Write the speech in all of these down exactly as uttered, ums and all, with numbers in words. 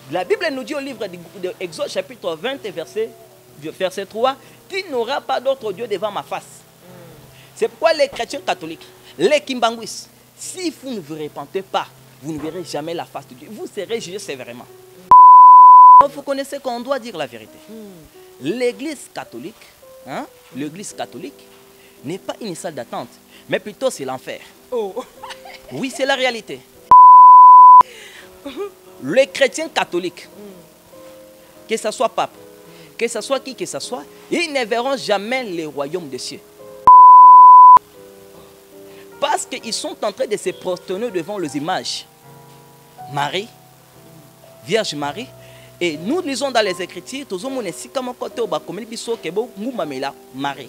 La Bible nous dit au livre d'Exode chapitre vingt, verset, verset trois, tu n'auras pas d'autre Dieu devant ma face. Mm. C'est pourquoi les chrétiens catholiques, les Kimbanguis, si vous ne vous repentez pas, vous ne verrez jamais la face de Dieu. Vous serez jugé sévèrement. Mm. Vous connaissez qu'on doit dire la vérité. Mm. L'église catholique, hein, l'église catholique n'est pas une salle d'attente, mais plutôt c'est l'enfer. Oh. Oui, c'est la réalité. Les chrétiens catholiques, mm. que ce soit pape, mm. que ce soit qui que ce soit, ils ne verront jamais le royaume des cieux. Parce qu'ils sont en train de se prosterner devant les images. Marie, Vierge Marie, et nous lisons dans les Écritures, tous les Marie.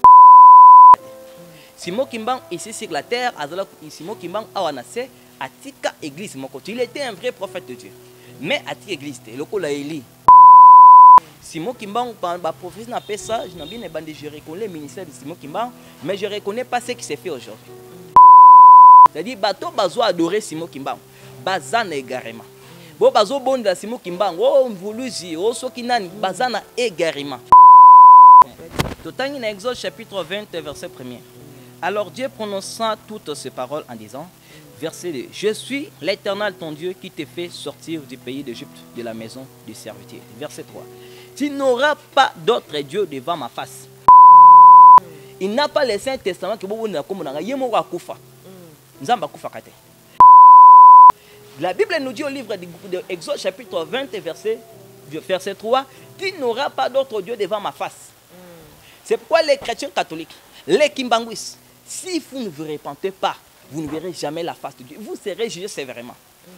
Simon Kimban ici sur la terre, Simon Kimban a annoncé Atika église mon côté. Il était un vrai prophète de Dieu. Mais Atika église, le coup l'a élu. Simon Kimban, ma prophétie n'a pas ça, je n'ai bien bandé, je reconnais le ministère de Simon Kimban, mais je ne reconnais pas ce qui s'est fait aujourd'hui. C'est-à-dire, bateau bazo adorer Simon Kimban, bazan égarément. Bon bazo bon de Simon Kimban, oh mvuluzi, oh sokinani, bazana égarément. Total in Exode chapitre vingt, verset premier. Alors Dieu prononça toutes ces paroles en disant, verset deux, je suis l'Éternel ton Dieu qui te fait sortir du pays d'Égypte, de la maison de servitude. Verset trois, tu n'auras pas d'autre Dieu devant ma face. Il n'a pas laissé un testament que vous n'avez pas kufa. La Bible nous dit au livre d'Exode chapitre vingt, verset, verset trois, tu n'auras pas d'autre Dieu devant ma face. C'est pourquoi les chrétiens catholiques, les Kimbanguis, si vous ne vous repentez pas, vous ne verrez jamais la face de Dieu. Vous serez jugé sévèrement.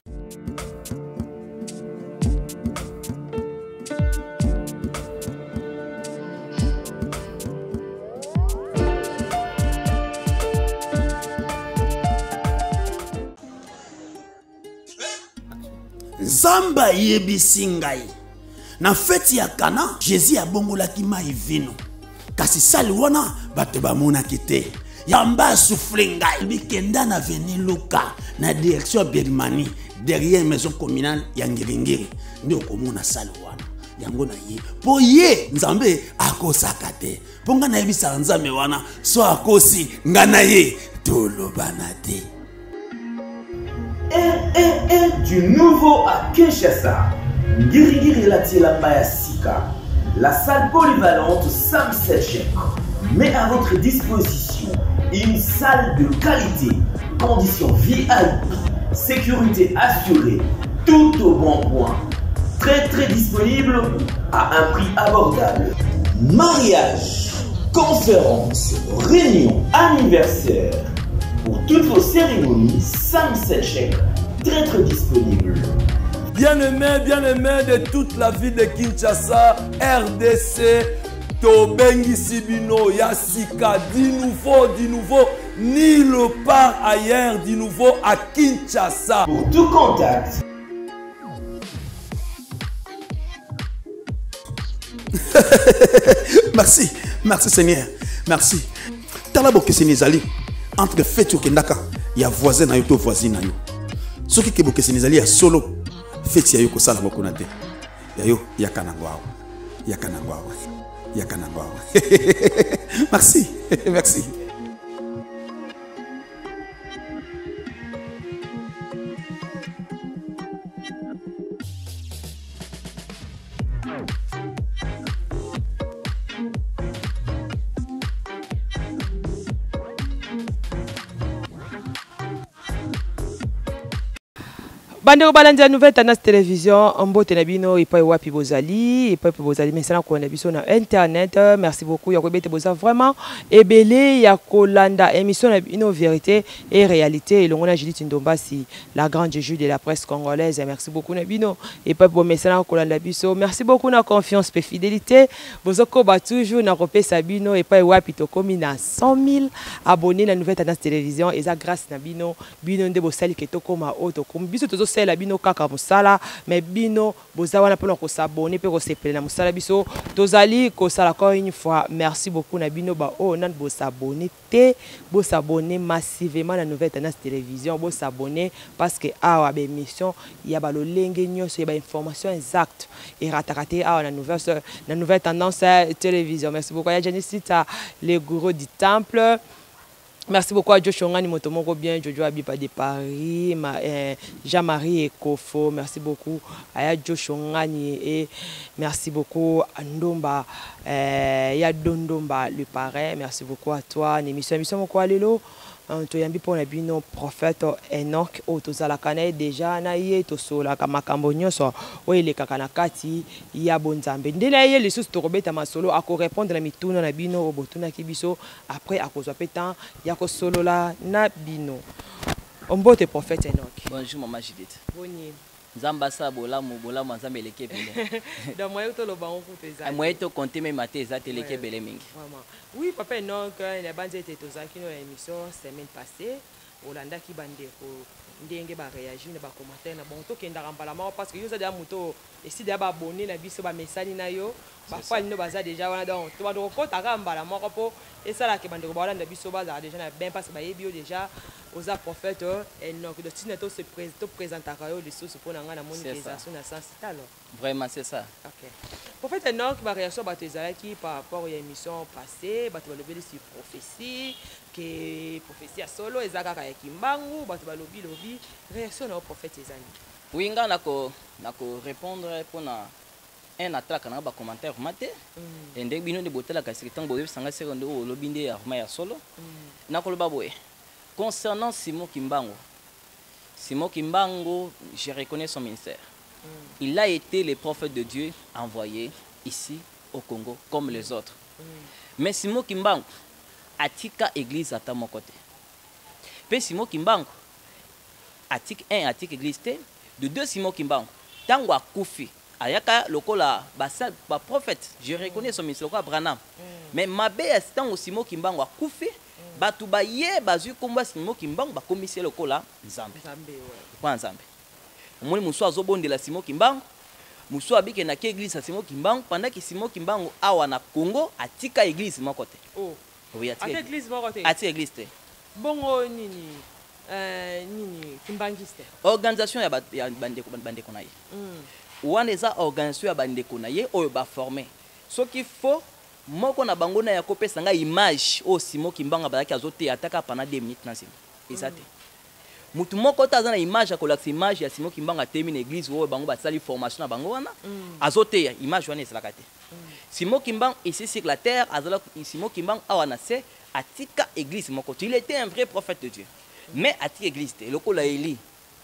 Zamba yebisi ngai. Na feti ya Kana, Jésus abongolaki mai vino. Kasi sali wana bato bamonaki te. Yamba souffle ngai bikenda na veni Luka na direction Birmanie derrière maison communale ya Ngiringiri. Ndio komona sali wana. Yango na ye. Po ye Nzambe akosaka te. Po nga na yebisa Nzambe wana so akosi nga na ye tolobana te. Un, un, un du nouveau à Kinshasa. Ngirigiri Latiela Bayasika. La salle polyvalente Sam Selchek met à votre disposition une salle de qualité, conditions V I P, sécurité assurée, tout au bon point. Très très disponible à un prix abordable. Mariage, conférences, réunions, anniversaires. Pour toutes vos cérémonies, Sam Selchek, très très disponible. Bien-aimés, bien-aimés de toute la ville de Kinshasa, R D C, Tobengi Sibino, Yassika, du nouveau, du nouveau, nulle part ailleurs, du nouveau à Kinshasa. Pour tout contact. Merci, merci Seigneur, merci. Talabo que Sénézali, entre fait au Kendaka, il y a voisin na yoto voisin na yo. Ce qui est que Sénézali a solo. Fait ya yuko sala boko nate. Ya yo yakanangwao. Yakanangwao. Yakanangwao. Merci. Merci. Bandeko balandi nouvelle tendance télévision mbote na bino epai wapi bozali epai bozali mesana ko na biso na internet. Merci beaucoup ya kobete boza vraiment ebele ya kolanda émission na bino vérité et réalité elongo na Judith Ndombasi la grande juge de la presse congolaise. Merci beaucoup na bino epai bo mesana ko landa biso. Merci beaucoup na confiance et fidélité bozoko ba toujours na kopesa bino epai wapi to komi na cent mille abonnés na nouvelle tendance télévision et ça grâce na bino bino nde bosali ke to koma auto comme biso tozo tosala bino kaka musala mais bino boza wana pona ko s'abonner pe ko sepele na musala biso tozali ko sala encore une fois merci beaucoup na bino ba oh nan bo s'abonner te bo s'abonner massivement na Nouvelle Tendance Télévision bo s'abonner parce que awa ba émission ya ba lolenge nyonso ya ba information exacte et ratakate awa na Nouvelle na Nouvelle Tendance Télévision. Merci beaucoup ya Janicita les gourous du temple. Merci beaucoup à Joshua Ngani Motomoko bien, Jojo Abipa de Paris, ma, eh, Jean-Marie Ekofo. Merci beaucoup à Joshua Ngani et merci beaucoup à Ndomba, eh, ya Dondomba le parrain. Merci beaucoup à toi. L'émission, émission Moko Alelo. To yambi pona bino prophète Enoch o tozala kana déjà na ye to sola kama kambo nyonso o ele kaka na kati ya bonzambe ndela ye les sous to robeta masolo ako répondre na mituna na bino o botuna ki biso après akozwa petan ya ko solola na bino ombote prophète Enoch. Bonjour maman Judith. Boni Nzamba sa bolamu bolamu nzambe leke bele. Da moyo to loba on kuteza. Moyo to compter même maté za leke bele mingi. Vraiment. Oui papa Enoch la bande était tozaki no émission semaine passée Olanda ki bande ko ndenge ba réagir na ba commentaire na bon to kenda rambala ma parce que yo za da moto et si da ba abonné na biso ba message na yo ba fa no baza déjà wana donc to ba do ko ta rambala ma ko et ça là ke bande ko ba Olanda biso ba za déjà na bien parce que ba yebi yo déjà aux prophètes Enoch de tine to se présenter présenter yo les sources pour na ngana monétisation na sens alors vraiment c'est ça. OK. Prophète Enoch ba réaction ba tezalaki par rapport aux émissions passées ba to ba lever sur prophétie que prophétie à solo ezaka ya kimbangu ba to ba lobi lobi réaction au prophète ezali. Oui nga nako nako répondre pour na un attaque na ba commentaire maté et ndenge bino de botela ka secrétaire boye sanga sekondo o lobi nde ya ma ya solo nako loba boye concernant Simon Kimbangu. Simon Kimbangu, je reconnais son ministère. Mm. Il a été le prophète de Dieu envoyé ici au Congo comme les autres. Mm. Mais Simon Kimbangu a tika église à mon côté. Puis Simon Kimbangu a tika un a tika église de deux Simon Kimbangu. Tango a koufi ayaka lokola basa ba prophète. Je reconnais son ministère lokola Branham. Mm. Mais ma bé est au Simon Kimbangu a koufi. Batu ba ye bazu komba Simon Kimbangu ba komisie lokola nzambe nzambe kwa nzambe omoni musu azobondela Simon Kimbangu musu abike na ke église Simon Kimbangu pendant que Simon Kimbangu awa na Congo atika église moko te oh oui atika église moko te atika église te bongo nini euh nini kimbangiste organisation ya ya bandeko bandeko na ye mm. wana eza organisation ya bandeko na ye oyo ba former ce qu'il faut moko na bango na ya kopesa nga image o Simon Kimbangu bazaki azote ataka pendant deux minutes na sima ezate mutu moko ta na image akolakisa image ya Simon Kimbangu atemi na église o bango basali formation na bango wana azote ya image wana esalaka te Simon Kimbangu ici sur la terre azala Simon Kimbangu awa na se atika église moko il était un vrai prophète de Dieu mais atika église te lokola Eli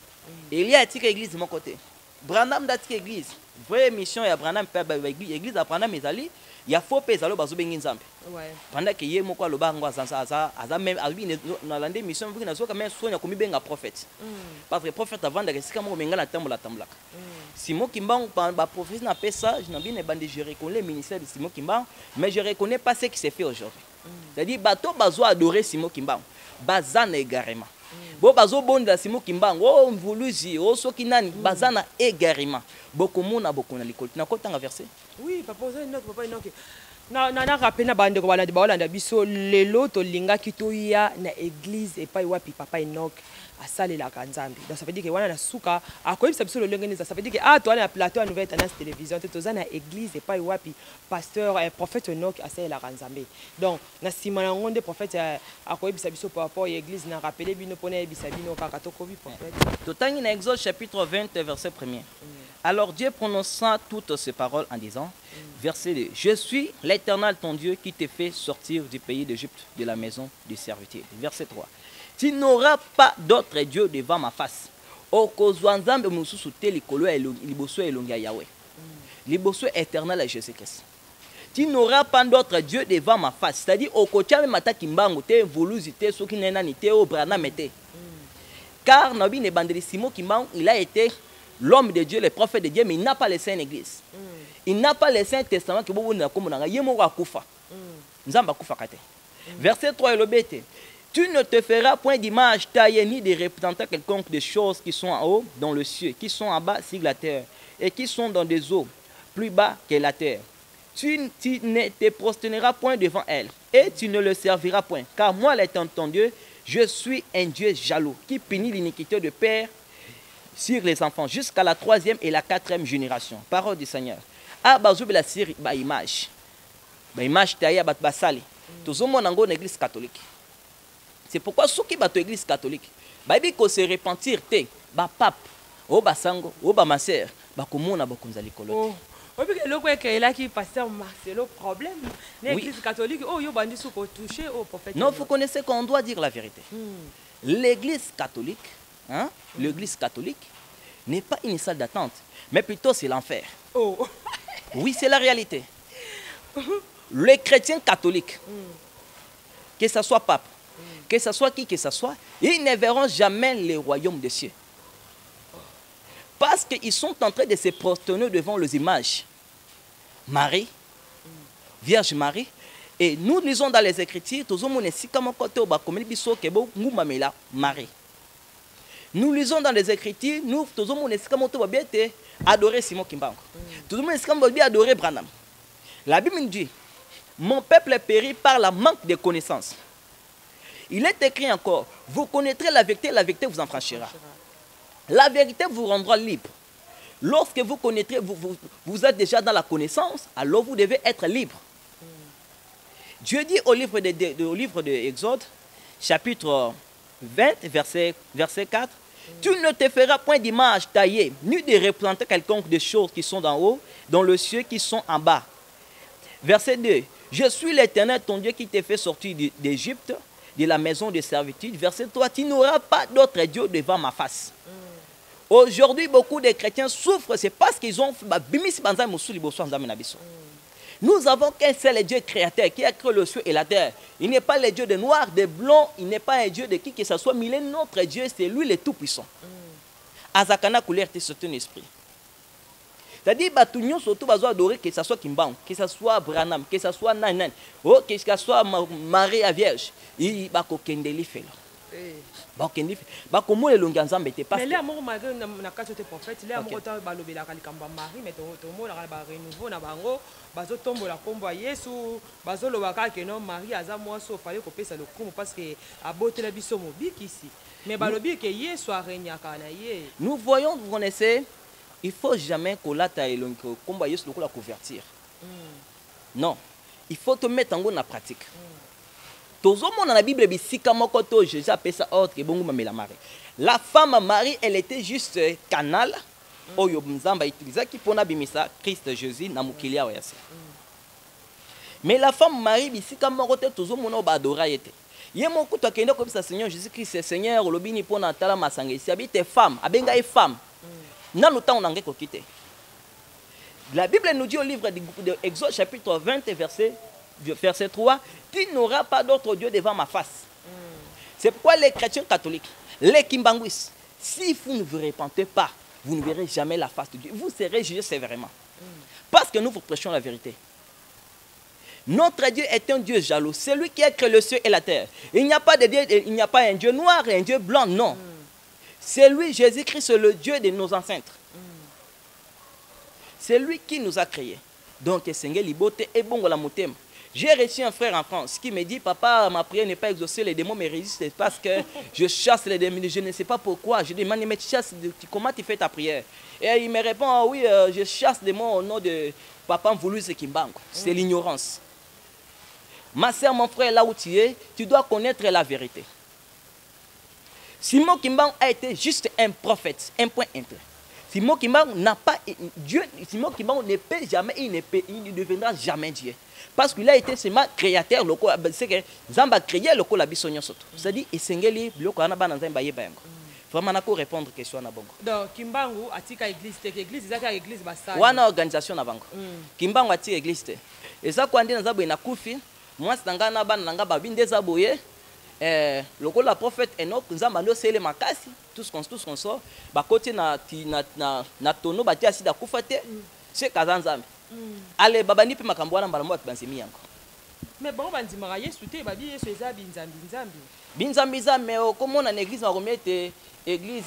Eli atika église moko te Branham d'atika église vraie mission ya Branham pe église ya Branham ezali il y a faux pèsalo bazo bengi nzambe ouais pendant que yé moko loba ngo azanza aza aza même albi na lande mission buki na soka même sonya komi benga prophète parce que prophète avant de sika moko benga na tambola tambolaka Simon Kimbangu ba prophète na pesa je n'ai bien bande je reconnais le ministère de Simon Kimbangu mais je reconnais pas ce qui s'est fait aujourd'hui c'est-à-dire bato bazo adorer Simon Kimbangu bazana égarément bo bazo bonda Simon Kimbangu oh mvuluzi oh soki nani bazana égarément bokomona bokona likolo na kotanga verset. Oui, papa, vous avez une autre, papa, une autre. Na na na rappelé na bande ko bala de baola biso lelo to linga kitoya na église et pas wapi papa Enoch asale la kanzambi. Donc ça veut dire que wana na suka akoyebisa biso le lengeniza ça veut dire que ah toi na plateau à Nouvelle Tendance Télévision to za na église et pas wapi pasteur et prophète Enoch asale la kanzambi. Donc na sima na ngonde prophète akoyebisa biso par rapport à l'église na rappelé bino pona yebisa bino kaka to ko bi prophète. Totangi na Exode chapitre vingt verset premier. Alors Dieu prononça toutes ces paroles en disant, verset deux, je suis l'Éternel ton Dieu qui te fait sortir du pays d'Égypte, de la maison de servitude. Verset trois, tu n'auras pas d'autre Dieu devant ma face. Okozwa nzambe mususu te likolo ya liboso elongi ya Yahweh. Liboso éternel à Jésus-Christ. Tu n'auras pas d'autre Dieu devant ma face. C'est-à-dire okotia me mata kimbango te volusi te soki nena ni te o brana mete. Car nabi ne bandeli Simon Kimbangu, il a été l'homme de Dieu, le prophète de Dieu, mais il n'a pas laissé une église. Mm. Il n'a pas laissé un testament que vous avez comme on a dit, il y a un kufa. Nzamba kufa kate. Verset trois, il obéit. Tu ne te feras point d'image taillée ni de représenter quelconque des choses qui sont en haut dans le ciel, qui sont en bas sur la terre, et qui sont dans des eaux plus bas que la terre. Tu, tu ne te prosterneras point devant elles, et tu ne le serviras point. Car moi, l'étant ton Dieu, je suis un Dieu jaloux, qui punit l'iniquité de père sur les enfants, jusqu'à la troisième et la quatrième génération. Parole du Seigneur. Ah, bazou la siri ba image. Ba image taillée ba basali. Tous au monde en église catholique. C'est pourquoi ceux qui battent l'église catholique, bah il faut se repentir te, bah pape, oh bah sango, oh bah ma sœur, bah comment on a beaucoup de l'école. Oui, le quoi que là qui pasteur Marcelo problème. L'église catholique, oh yo bandi sous pour toucher au prophète. Non, vous connaissez qu'on doit dire la vérité. L'église catholique, hein, l'église catholique n'est pas une salle d'attente, mais plutôt c'est l'enfer. Oh. Oui, c'est la réalité. Les chrétiens catholiques, que ce soit pape, que ce soit qui que ce soit, ils ne verront jamais le royaume des cieux. Parce qu'ils sont en train de se prosterner devant les images. Marie, Vierge Marie, et nous lisons dans les Écritures, Marie. Nous lisons dans les Écritures, nous adorer Simon Kimbangu. Nous adorer Branham. La Bible nous dit, mon peuple périt par la manque de connaissances. Il est écrit encore, vous connaîtrez la vérité, la vérité vous en franchira. La vérité vous rendra libre. Lorsque vous connaîtrez, vous, vous, vous êtes déjà dans la connaissance, alors vous devez être libre. Mm. Dieu dit au livre de, de, de, au livre de Exode, chapitre vingt, verset, verset quatre, mm. Tu ne te feras point d'image taillée, ni de représenter quelconque des choses qui sont d'en haut, dans le ciel qui sont en bas. Verset deux, je suis l'Éternel, ton Dieu, qui t'a fait sortir d'Égypte, de la maison de servitude. Verset trois, tu n'auras pas d'autre Dieu devant ma face. Mm. Aujourd'hui, beaucoup de chrétiens souffrent, c'est parce qu'ils ont... Nous avons qu'un seul Dieu créateur qui a créé le ciel et la terre. Il n'est pas le Dieu des noirs, des blancs, il n'est pas un Dieu de qui que ce soit, mais il est notre Dieu, c'est lui le tout-puissant. Azakana couleur c'est un esprit. C'est-à-dire que surtout adorer que ce soit Kimbangu, que ce soit Branham, que ce soit Nanan, oh, que ce soit Marie la Vierge, il va kokendeli faire. Mais l'amour malgré na kati te prophète, l'amour autant balobela kalikamba Marie, mais to mo la ba renouveau na bango, bazo tombola kombo Yesu, bazo lobaka que non Marie aza moi so fallait kopesa le kombo parce que abotela biso mobiki ici. Mais balobi que Yesu a renyaka na ye. Nous voyons, vous connaissez, il faut jamais que la ta elonko kombo Yesu lokola convertir. Non, il faut te mettre en la pratique. Dans la Bible, la femme Marie, elle était juste canal. Christ Jésus mais la femme Marie, Seigneur Jésus-Christ, Seigneur, la Bible nous dit au livre de Exode chapitre vingt, verset verset trois, tu n'auras pas d'autre Dieu devant ma face. Mm. C'est pourquoi les chrétiens catholiques, les Kimbanguis, si vous ne vous repentez pas, vous ne verrez jamais la face de Dieu. Vous serez jugés sévèrement. Mm. Parce que nous vous prêchons la vérité. Notre Dieu est un Dieu jaloux. C'est lui qui a créé le ciel et la terre. Il n'y a pas de Dieu, il n'y a pas un Dieu noir et un Dieu blanc, non. Mm. C'est lui, Jésus-Christ, le Dieu de nos ancêtres. Mm. C'est lui qui nous a créés. Donc, Seigneur Libote et bon la motem. J'ai reçu un frère en France qui me dit, papa, ma prière n'est pas exaucée, les démons me résistent parce que je chasse les démons, je ne sais pas pourquoi. Je demande, mais tu chasses, comment tu fais ta prière? Et il me répond, ah oui, euh, je chasse les démons au nom de papa Mvoulou Kimbangu. C'est l'ignorance. Ma soeur, mon frère, là où tu es, tu dois connaître la vérité. Simon Kimbangu a été juste un prophète, un point un point. Simon Kimbangu n'a pas Dieu, Simon Kimbangu ne peut jamais, il ne, peut, il ne deviendra jamais Dieu. Parce qu'il a été seulement créateur, c'est que Zamba a créé le col c'est-à-dire Esengeli, le col Anaban Zamba Yebango. Vraiment, on répondre à question. Donc, Kimbangu a tika église, l'église, c'est une église basse. Ou une organisation avant. Kimbangu a tika église. Et ça, quand on a Zabo na Koufi, moi, c'est un gars na ban nanga babin des aboyés. Le col la prophète Enoch, Zamba no c'est le makasi, tout ce qu'on tout ce qu'on sort. Bah côté na na na na tono bati asida Koufate, c'est Kazanzam. Allez, babani pe makambwana mbalambo atbanzimi yango. Mais bon, on dit marié souté, babi yesu eza binzambi nzambi. Binzambi nzambi, mais comment on a une église on remet église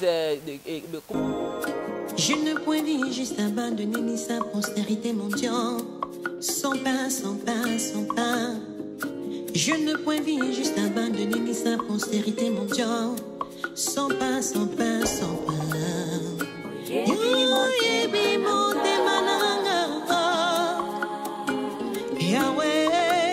Je ne puis vivre juste abandonner ni sa postérité mon Dieu. Sans pain, sans pain, sans pain. Je ne puis vivre juste abandonner ni sa postérité mon Dieu. Sans pain, sans pain, sans pain. Yebi monte mananga. Yahweh.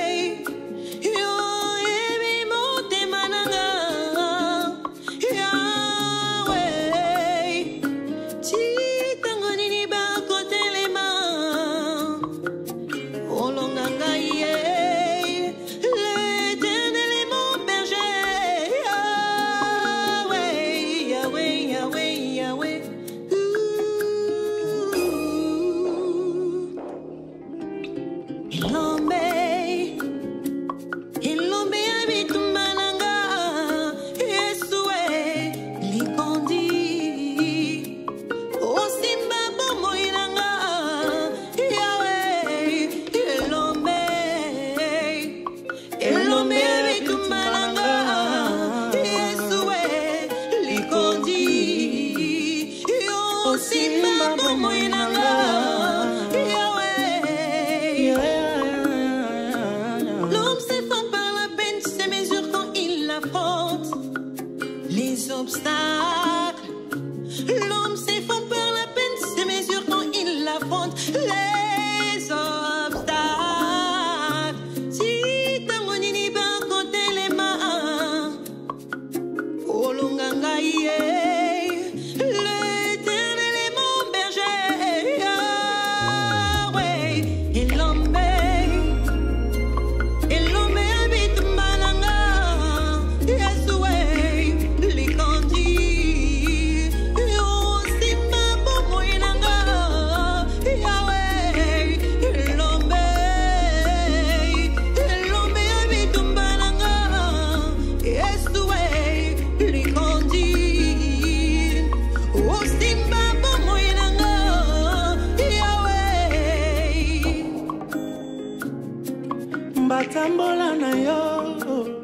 Batambola na yo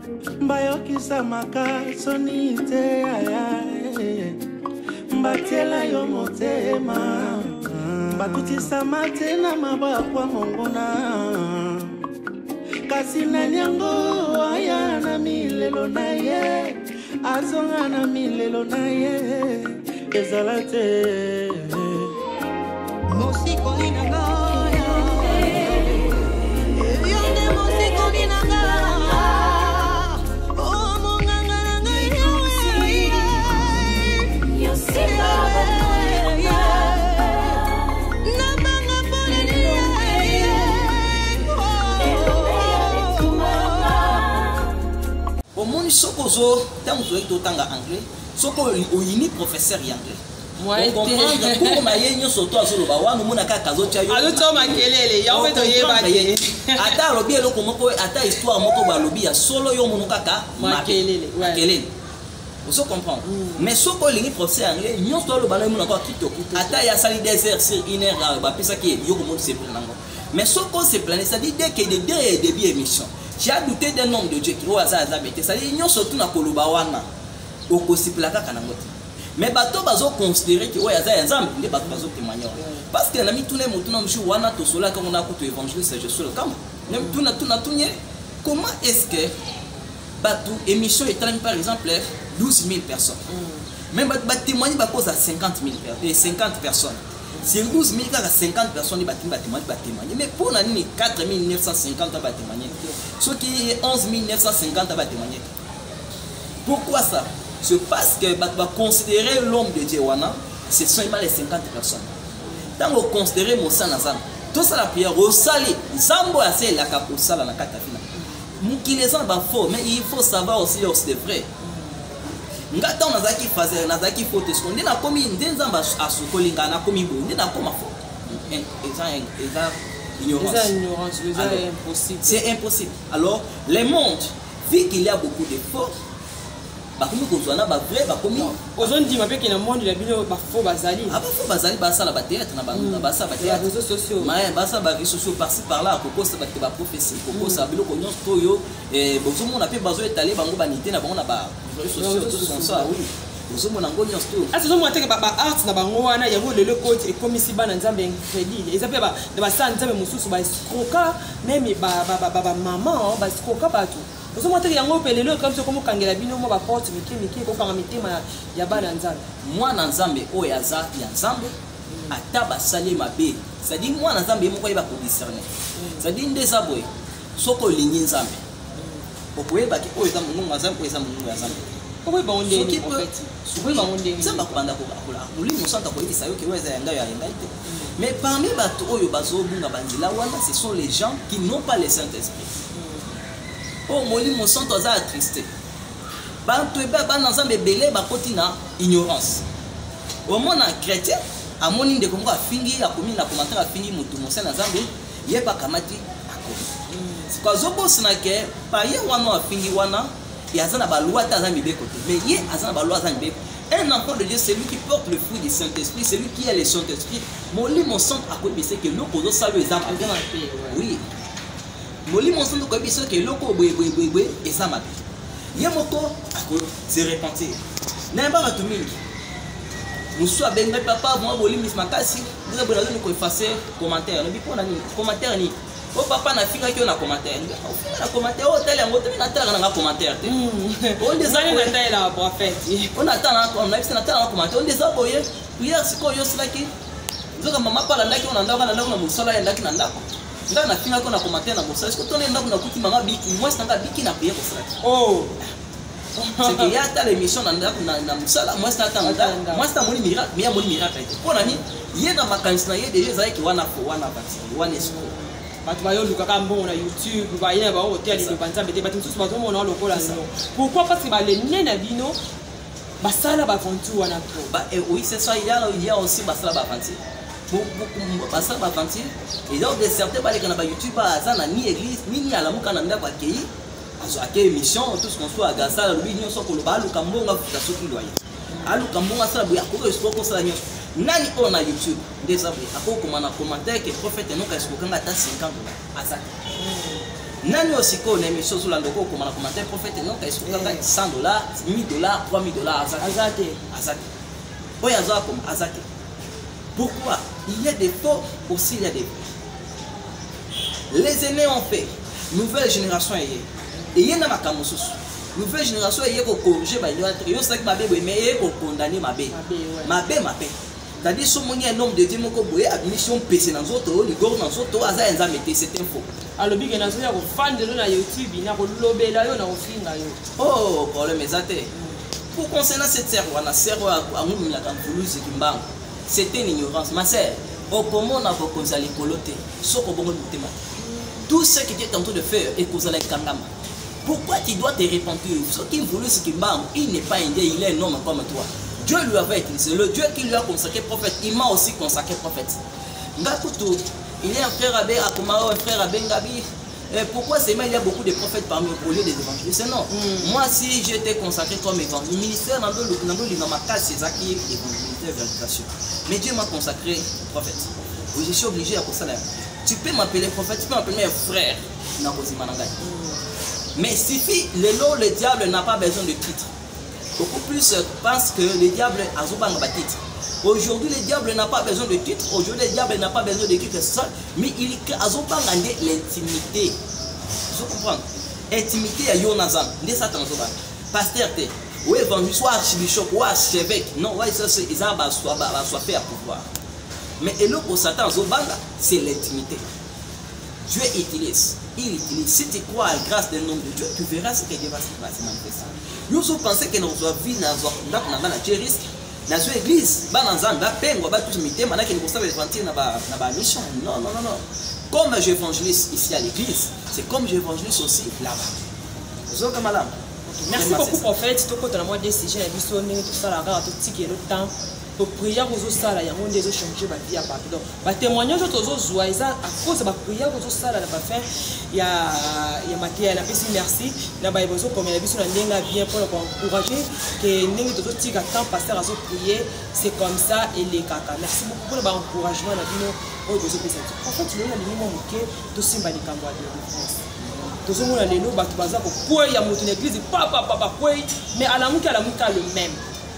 Bayokisa makasonite Mbatiela yo motema Batutisa matena mabakwa mongona Kasi na nyango aya na milelo na ye Azonga na milelo na ye Ezalate Mosiko inanga Soko zo tant que tu tanga anglais soko oyini professeur anglais moi comprendre pour ma yenyo soto azolo ba wa mona ka kazo cha yo alo to makelele ya obeto yeba ke ata lobi eloko moko ata histoire moko ba lobi ya solo yo mono kaka makelele makelele vous comprendre mais soko lingi professeur anglais nyo to lo ba na mona ko kitoko ata ya sali désert sur une heure ba pesa ki yo ko mo se planango mais soko se planer ça dit dès que de deux début émission j'ai douté d'un nombre de Dieu qui au hasard azabete ça dit nyonso tuna koloba wana okosiplaka kana ngoti mais bato bazo considérer que ouais azaya nzambe nde bato bazo témoigner parce que na mi tuna mutu na mshu wana to sola quand on a kutu évangéliste je suis le comme même tuna tuna tunye comment est-ce que bato émission est par exemple douze mille personnes même ba témoigner ba cause à cinquante mille et cinquante personnes. Sur douze mille, cinquante personnes qui témoignent. Mais pour l'année, quatre mille neuf cent cinquante va témoigner. Ce qui est onze mille neuf cent cinquante va témoigner. Pourquoi ça? C'est parce que va considérer l'homme de Dieu, ce sont les cinquante personnes. Tant qu'on considère Moussa Nazan, tout ça la prière, au salé, Zambo a fait la caposa la catafina. Moukilezan va faux, mais il faut savoir aussi c'est vrai. Ngata nazaki fazer nazaki faute ce qu'on dit na komi ndenzamba asukolinga na komi bo ndena koma faux eza ignorance eza ignorance c'est impossible c'est impossible alors les mondes vu qu'il y a beaucoup d'efforts bakomi kozwana ba vrai bakomi ozondima pe ke na monde la bino ba faux bazali ah ba faux bazali ba sala ba théâtre na ba ba sala ba théâtre réseaux sociaux mais ba sala ba réseaux sociaux par-ci par-là kokosa ba ke ba prophétie kokosa biloko nyonso toyo et bozomona pe bazo étaler bango banité na bango na ba réseaux sociaux ça oui bozomona ngo nyonso toyo ah tozomona te ba art na bango wana yango lelo coach et comme ici bana nzambe crédit eza pe ba ba sala nzambe mususu ba escroka même ba ba ba maman ba escroka ba tout vous avez yango pelelo comme ce comme kangela bino mo ba porte miki miki ko fanga mitema ya bana nzambe mwana nzambe oyo aza ya nzambe ata basali mabe c'est-à-dire mwana nzambe moko yeba ko discerner c'est-à-dire ndeza boye soko lingi nzambe okoyeba ki oyo za mungu nzambe oyo za mungu ya nzambe okoy ba onde ni en fait sokoy ba onde nzambe akubanda ko akola muli musanta ko yisa yo ki oyo za yanga ya yanga ite mais parmi bato oyo bazobunga banzila wana ce sont les gens qui n'ont pas le Saint-Esprit. Oh, moli mon sang toza attristé. Bantu eba bana nzambe belé bakoti na ignorance. Au monde chrétien, a moni ndeko ngo afingi akomi na commentaire afingi mutu monse na nzambe, yeba kamati akomi. Kwa zobo sinake pa ye wana afingi wana, yazana ba loi ta nzambe be côté. Mais ye azana ba loi nzambe. Un enfant de Dieu, c'est lui qui porte le fruit du Saint-Esprit, c'est lui qui a le Saint-Esprit. Moli mon sang akomi c'est que l'oko salut exemple. Oui. Moli mon sang ko biso ke loko boye boye boye boye et ça m'a dit yamoko ako se repentir na ba batu mingi musu abenga papa moi boli mis makasi ndeza bola zo ko effacer commentaire no bipo na ni commentaire ni o papa na finga ki na commentaire o finga na commentaire o tele yango te na tala na commentaire te on ndeza na tala la prophète on attend na on na na tala na commentaire on ndeza boye prière siko yo slaki nzoka mama pala ndaki on ndaka na ndako na musala ya ndaki na ndako nga na finga ko na commentaire na bossa est-ce que ton enda ko na kuti mama biki moi c'est nga biki na prière pour ça oh c'est que y a ta l'émission na ndako na na musala moi c'est ta ndako moi c'est moni miracle mais ya moni miracle pour nani yé na makanisi na yé déjà za ki wana ko wana bati wana esko batu bayo luka ka mbongo na YouTube ba yé ba hotel ni banza mbete batu tous bazo mona lokola ça pourquoi parce que ba le nena bino basala ba aventure wana ko ba oui c'est ça il y a il y a aussi basala ba aventure basa bavantir et donc de certains balais kana ba YouTube aza na ni église ni ni ala muka na ndako akei azo akei émission tout ce qu'on soit agasa la lui nyonso ko ba luka mbonga futa soki loyer aluka mbonga sala boya ko espo ko sala nyonso nani on na YouTube ndeza boya ako koma na commentaire que prophète non ka espo kanga ta cinquante dollars asa nani aussi ko na émission sur la ndoko koma na commentaire prophète non ka espo kanga cent dollars mille dollars trois mille dollars asa azate azate boya zo comme azate. Pourquoi? Il y a des faux, aussi il y a des vrais. Les aînés ont fait. Nouvelle génération est. Et il y a ma camouflage. Nouvelle génération est pour corriger ma droite. Il y a ça qui m'a bé, mais il y a pour condamner ma bé. Ma bé, ma bé. C'est-à-dire que si un homme de Dieu qui a une mission P C dans les autres, les gars dans les autres, c'est un faux. Alors, il y a des fans de YouTube, il y a des lobés là, il y a des films. Oh, problème est. Pour concerner cette serre, on a serre à nous, il y a un poulouse qui m'a. C'était une ignorance. Ma sœur, au comment on a besoin de coloter, sauf au bon thème. Tout ce que tu es en train de faire est causé avec Kangama. Pourquoi tu dois te repentir? Ce qui voulait ce qui m'a, il n'est pas indien, il est un homme comme toi. Dieu lui avait utilisé. Le Dieu qui lui a consacré prophète, il m'a aussi consacré prophète. Ngakutu, il y a un frère Abé Akomao, un frère Abé Ngabi. Pourquoi c'est il y a beaucoup de prophètes parmi au lieu des évangélistes? Non. Mm. Moi, si j'étais consacré comme évangéliste, le ministère dans ma case, c'est ça qui est évangéliste, évangélisation. Mais Dieu m'a consacré prophète. Je suis obligé à ça. Tu peux m'appeler prophète, tu peux m'appeler frère. Mais suffit, le lot, le diable n'a pas besoin de titre. Beaucoup plus pensent que le diable a besoin de titre. Aujourd'hui, le diable n'a pas besoin de titre. Aujourd'hui, le diable n'a pas besoin de titre seul. Mais il a besoin de l'intimité. Vous comprenez? Intimité à Yonazan. De Satan. Pasteur, ou évangéliste, ou archibishop, ou archevêque. Non, ça c'est ils ont fait à pouvoir. Mais et l'autre Satan, c'est l'intimité. Dieu utilise. Il utilise. Si tu crois à la grâce d'un homme de Dieu, tu verras ce que Dieu va se manifester. Nous pensons que nous avons vu dans la risque. Dans l'église, dans la peine, on va tous mettre, maintenant qu'il nous savent mentir dans la mission. Non, non, non, non. Comme j'évangélise ici à l'église, c'est comme j'évangélise aussi là-bas. Vous avez Merci beaucoup, prophète. Tu as moi des sujets, tout ça, la rare, tout ce qui est le temps. pour prière aux sala ya monde zo changer ba vie ya bato donc ba témoignage aux zo à cause ba prière aux sala la ba faire ya ya matia la pesi merci na ba bozo comme la biso na ndenga bien pour encourager que ndenge to tika temps pasteur à prier c'est comme ça et les kaka merci beaucoup pour le encouragement na bino o bozo pesa en fait le na limo moké to simba ni kambo de France to zo mona lelo bato baza ko poe ya moto na église papa papa poe mais ala muka ala muka le même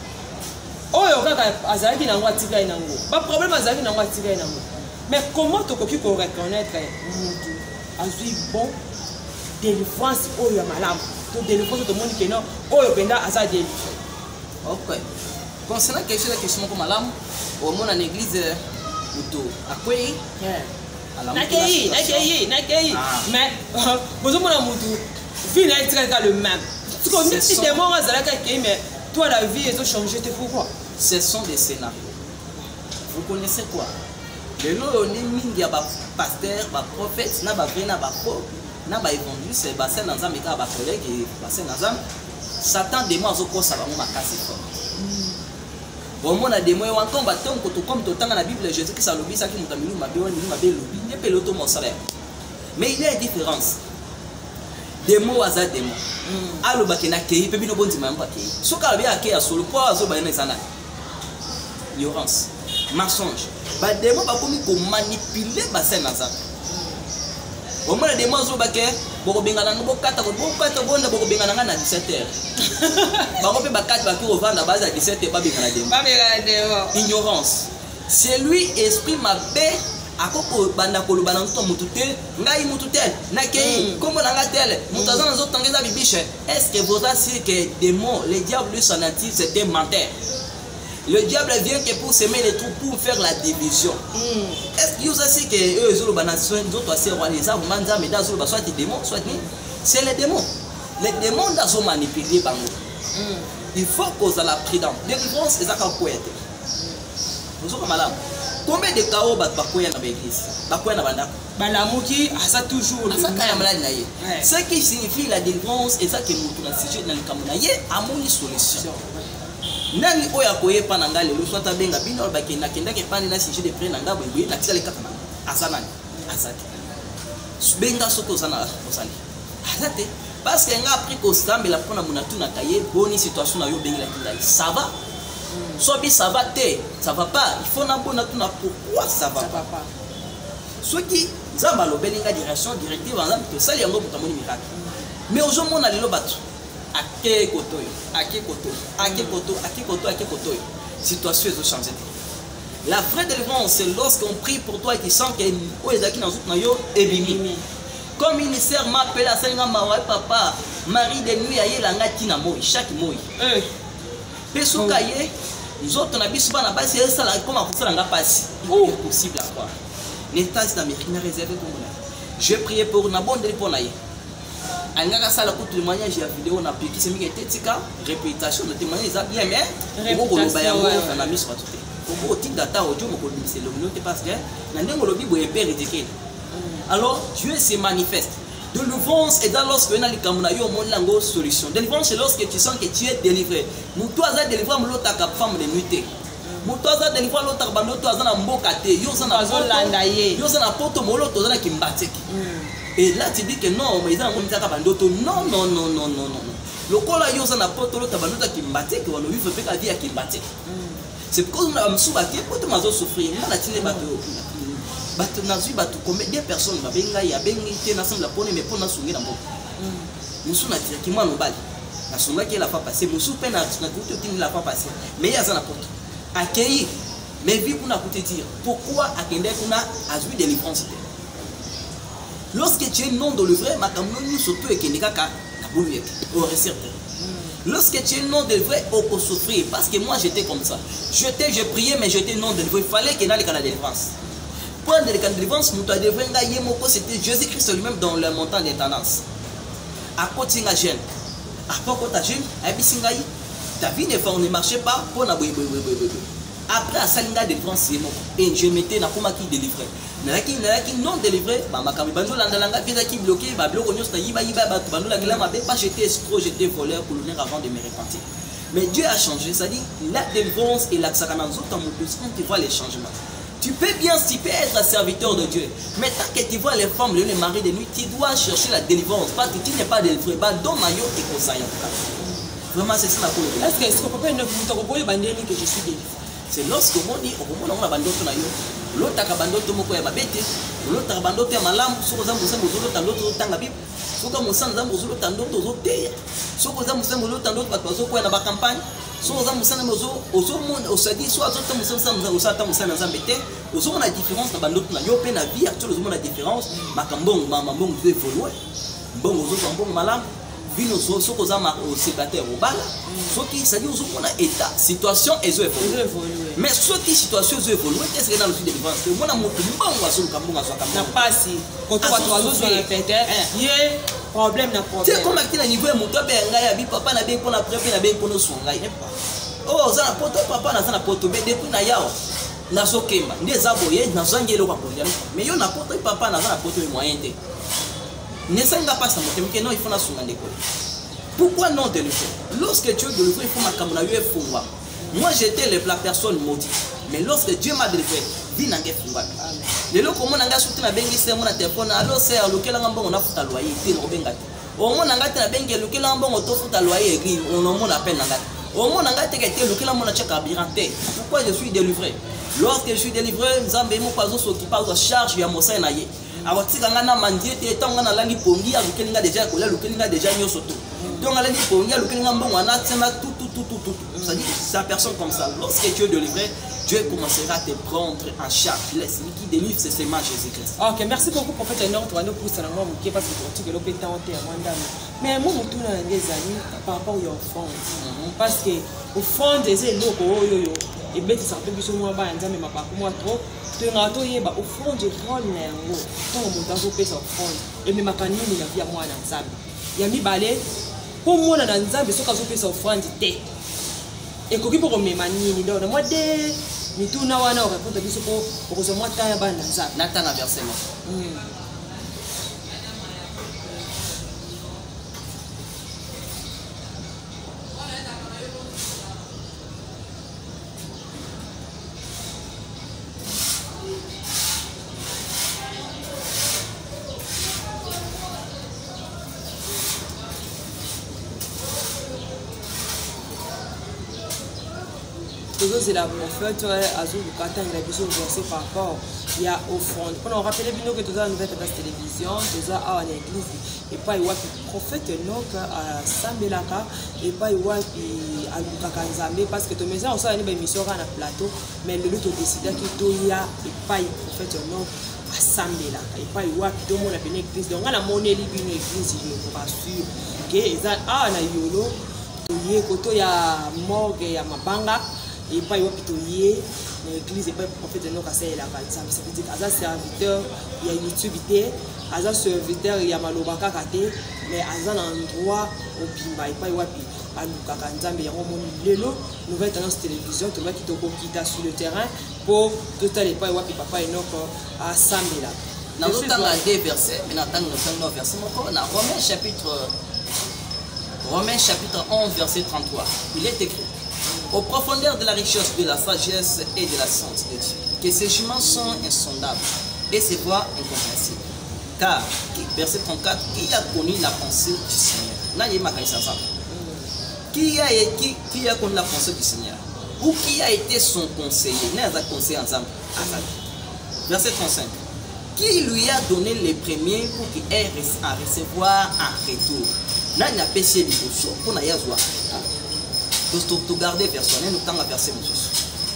oyo kaka azalaki nango atikali nango ba problème azalaki nango atikali nango mais comment tokoki ko reconnaître mutu azui bon délivrance oyo ya malamu to délivrance to moni keno oyo penda aza délivré. Ok, concernant quelque chose question comme malamu au monde en église mutu akwei nakei nakei nakei mais bozomona mutu vie na etikali le même parce que si démon azalaka kei mais toi la vie est changé pourquoi? Ce sont des scénarios. Vous connaissez quoi? Le nom on est mingi ba pasteur, ba prophète, na ba vrai na ba faux, na ba évangéliste, c'est bassin dans un méca ba collègue et bassin dans un Satan démon zo ko ça va mo makasi fort. Bon mon a démon wa tomba tom ko to comme to tanga na Bible Jésus qui ça lobi ça qui mutamilu mabe wa ni mabe lobi, ne pe l'auto mon salaire. Mais il y a une différence. Démon waza démon. Alo bakena kei pe bino bonzi mamba kei. Soka bi akei solo po azo ba na sana. Ignorance, mensonge. Ba démon ba komi ko manipuler ba sen naza. Au moins les démons zo ba ke boko bengana ngo kata ko kata bonda boko bengana na dix-sept heures. Ba ko pe ba kata ba ko vanda base à dix-sept heures ba bengana démon. Ba bengana démon. Ignorance. C'est lui esprit mabe akoko banda koloba na nto mutute ngai mutute na kei kombo na ngatel mutaza na zo tangeza bibiche. Est-ce que vous savez que démon les diables lui son anti c'était menteur? Le diable vient que pour semer les trous pour faire la division. Mm. Est-ce que vous savez que eux ils ont banation d'autres c'est roi les armes manza mais dans soit des démons soit ni c'est les démons. Les démons dans manipuler par nous. Mm. Il faut qu'on a la prudence. Délivrance c'est ça qu'on peut être. Vous avez malade. Combien de chaos bat bakoya na l'église? Bakoya na banda. Balamuki asa toujours le même. Ce qui signifie la délivrance et ça que nous na sujet dans le kamuna ye amoni solution. Nani oya koye pa nanga lelo swata benga bino bakenda kenda ke pani na sujet de près nanga boye na kisa le kaka na azanani azati. Benga soko zana osani. Azate parce que nga appris qu'au stambe la pona munatu na kaye boni situation na yo benga la kindai. Ça va? Soit bien ça va te, ça va pas. Il faut n'abonner tout pourquoi ça va pas. Ceux qui zamba lo belinga direction directive en que ça les ngo pour tamoni miracle. Mais aujourd'hui on a le bateau. Ake kotoyo, ake kotoyo, ake kotoyo, ake kotoyo, ake kotoyo. Situation est changée. La vraie délivrance c'est lorsqu'on prie pour toi et tu sens que o ezaki na zout na yo ebimi. Comme ministère m'appelle à Salinga Mawa papa, Marie de nuit aye langa tina moi chaque moi. Eh Pesoka ye, nous autres on a bis bana basi ça la comment pour ça nga passe. Il est possible à croire. L'état d'Amérique n'a réservé pour moi. Je priais pour na bonne pour naïe. Anga ça la coup témoignage ya vidéo na piqué c'est mi était tika réputation de témoignage ça bien mais pour ko ba yango na mis pas tout. Pour petit data audio mo ko c'est le minute parce que na ndengo lobi boye père étiquette. Alors Dieu se manifeste. Délivrance est dans lorsque on a les yo mon lango solution. Délivrance c'est lorsque tu sens que tu es délivré. Muto aza délivré mo lota ka femme de nuité. Muto aza délivré lota ka bando aza na mboka te. Yo za na zolanda ye. Yo za na poto mo lota na kimbateki. Et là tu dis que non mais ils ont mis à bando to non non non non non non. Le kola yo za na poto lota bando ta kimbateki wano vivre pe ka vie ya kimbateki. C'est parce que on a msuba ke poto mazo souffrir. On a tine bato. Bato nazui bato combien de personnes ba benga ya bengi te na semble pone mais pona sungi na mbo. Musu na tira ki mwana bali. Na sunga ki la fa passer musu pe na na kuto tini la fa passer. Mais ya za na poto. Accueillir mais vie pour na kuto dire pourquoi akende kuna azui délivrance. Lorsque tu es non dans le vrai makamno nous surtout ekende kaka na bolu yeke. Au certain. Lorsque tu es non de vrai, on peut souffrir parce que moi j'étais comme ça. J'étais je priais mais j'étais non de vrai. Il fallait qu'il y ait la délivrance. Point de la délivrance, c'était Jésus-Christ lui-même dans le montant des tendances. À côté de la gêne, à côté de la gêne, ta vie ne marchait pas pour la boue. Après, à Salinga délivrance, et je mettais na kuma qui délivrait. Nalaki nalaki non délivré, bah ma cami banjo landalanga visa qui bloqué, bah bloqué on y a yiba yiba bah banjo la gila m'a pas j'étais escroc, j'étais voleur, colonel avant de me repentir. Mais Dieu a changé, c'est-à-dire la délivrance et la sacanance, quand tu vois les changements. Tu peux bien si tu peux être serviteur de Dieu, mais tant que tu vois les femmes, les maris de nuit, tu dois chercher la délivrance parce que tu n'es pas délivré. Vraiment, c'est ça la cause. Est-ce que ce qu'on peut pas que je suis délivré? C'est lorsque on dit, on a abandonné l'autre a abandonné tout le monde, l'autre a abandonné malam, ce que vous avez l'autre a l'autre temps la Bible, ce que vous avez l'autre a l'autre autres terres, ce que vous avez l'autre a l'autre parce que vous avez la campagne, ce que vous avez au monde, au sadi, soit au temps où nous sommes au satan, nous sommes dans un bété, au monde la différence, l'abandon, la yope, la vie, actuellement, au monde la différence, ma cambon, ma maman, vous devez évoluer, bon, aux autres, bon, malam. Vino so so koza ma au célibataire au bal so qui ça dit aux autres on a état situation et zo évoluer mais so qui situation zo évoluer qu'est-ce que dans le sud de l'Ivoire que moi na moto mbongo aso kambo ngaso kambo na pasi quand tu vas toi zo na fête yé problème na problème c'est comme acte na niveau moto be ngai abi papa na be pour na prépa na be pour no songa il oh ça na poto papa na ça na poto be depuis na yao na so kemba ndi zaboye na zangelo kwa kolia mais yo na poto papa na ça na poto moyen te. Ne s'enga pas ça, mais non, il faut la soulever. Pourquoi non de le faire? Lorsque tu es de le faire, il faut ma caméra et fouva. Moi j'étais la personne maudite, mais lorsque Dieu m'a délivré, vine en guerre fouva. Les locaux mon anga soutenu à bengi c'est mon téléphone. Alors c'est à lequel on a foutu à loyer, t'es au benga. Au mon anga t'es à bengi lequel on a foutu à loyer église, on en mon appel nanga. Au mon anga t'es été lequel on a check à biranté. Pourquoi je suis délivré? Lorsque je suis délivré, Nzambe mo pas zo qui parle de charge ya mosa naye. Alors si on a mandé t'es tant on a langi pongi à lequel on a déjà collé lequel on a déjà mis au soto. Donc on a langi pongi à lequel on a bon on a tout tout tout tout tout. Ça dit c'est la personne comme ça. Lorsque tu es délivré, Dieu commencera à te prendre en charge. Celui qui délivre, c'est seulement Jésus-Christ. Ok, merci beaucoup pour faire un ordre. On a poussé dans le monde parce que tu as l'opération en terre. Mais moi, je tourne dans les amis par rapport au fond. Parce que au fond des locaux, et bien, ça peut être moi, mais pas moi trop. Tu as au fond du rôle, tu as mon temps au fond. Et même ma famille, il y a moi dans ça. Il y a mis balai. Pour moi, dans ça, il faut que offrande. Et que pour me manier, donc moi des ni tout na wana répondre biso ko ko zo mwata ya bana za nata na verset mo c'est la prophète Azul Katan il a besoin de verser par rapport il y a offrande. Quand on rappelle bien que tu as une nouvelle télévision, tu as à l'église et pas il y a prophète donc à Sambelaka et pas il y a à Lukakanzambe parce que tu me dis on sort une émission à plateau mais le lot décidé que tu y a et pas il prophète donc à Sambelaka et pas il y a tout le monde a une église donc on a monnaie libre une église je pas sûr que ils a na yolo tu y est côté il y a morgue il y a mabanga et pas y a l'église et pas prophète de nos cassés la ça veut dire à serviteur il y a YouTube à ça serviteur il y a malobaka kate mais à un endroit au bimba et pas y a à Lukaka Nzambe ya mon lelo nouvelle tendance télévision tu vois qui te quitte sur le terrain pour tout à l'heure pas y a papa et non à Sambela dans le temps là deux versets mais dans le temps verset on a Romains chapitre Romains chapitre onze verset trente-trois il est écrit aux profondeurs de la richesse, de la sagesse et de la science de Dieu, que ces chemins sont insondables et ses voies incompréhensibles. Car, verset trente-quatre, qui a connu la pensée du Seigneur? Qui a, qui, qui a connu la pensée du Seigneur? Ou qui a été son conseiller? Verset trente-cinq. Qui lui a donné les premiers pour qu'il ait à recevoir un retour? Là, il n'y a pas de choses pour n'a pas de garder personne, nous t'en verser mon Jésus.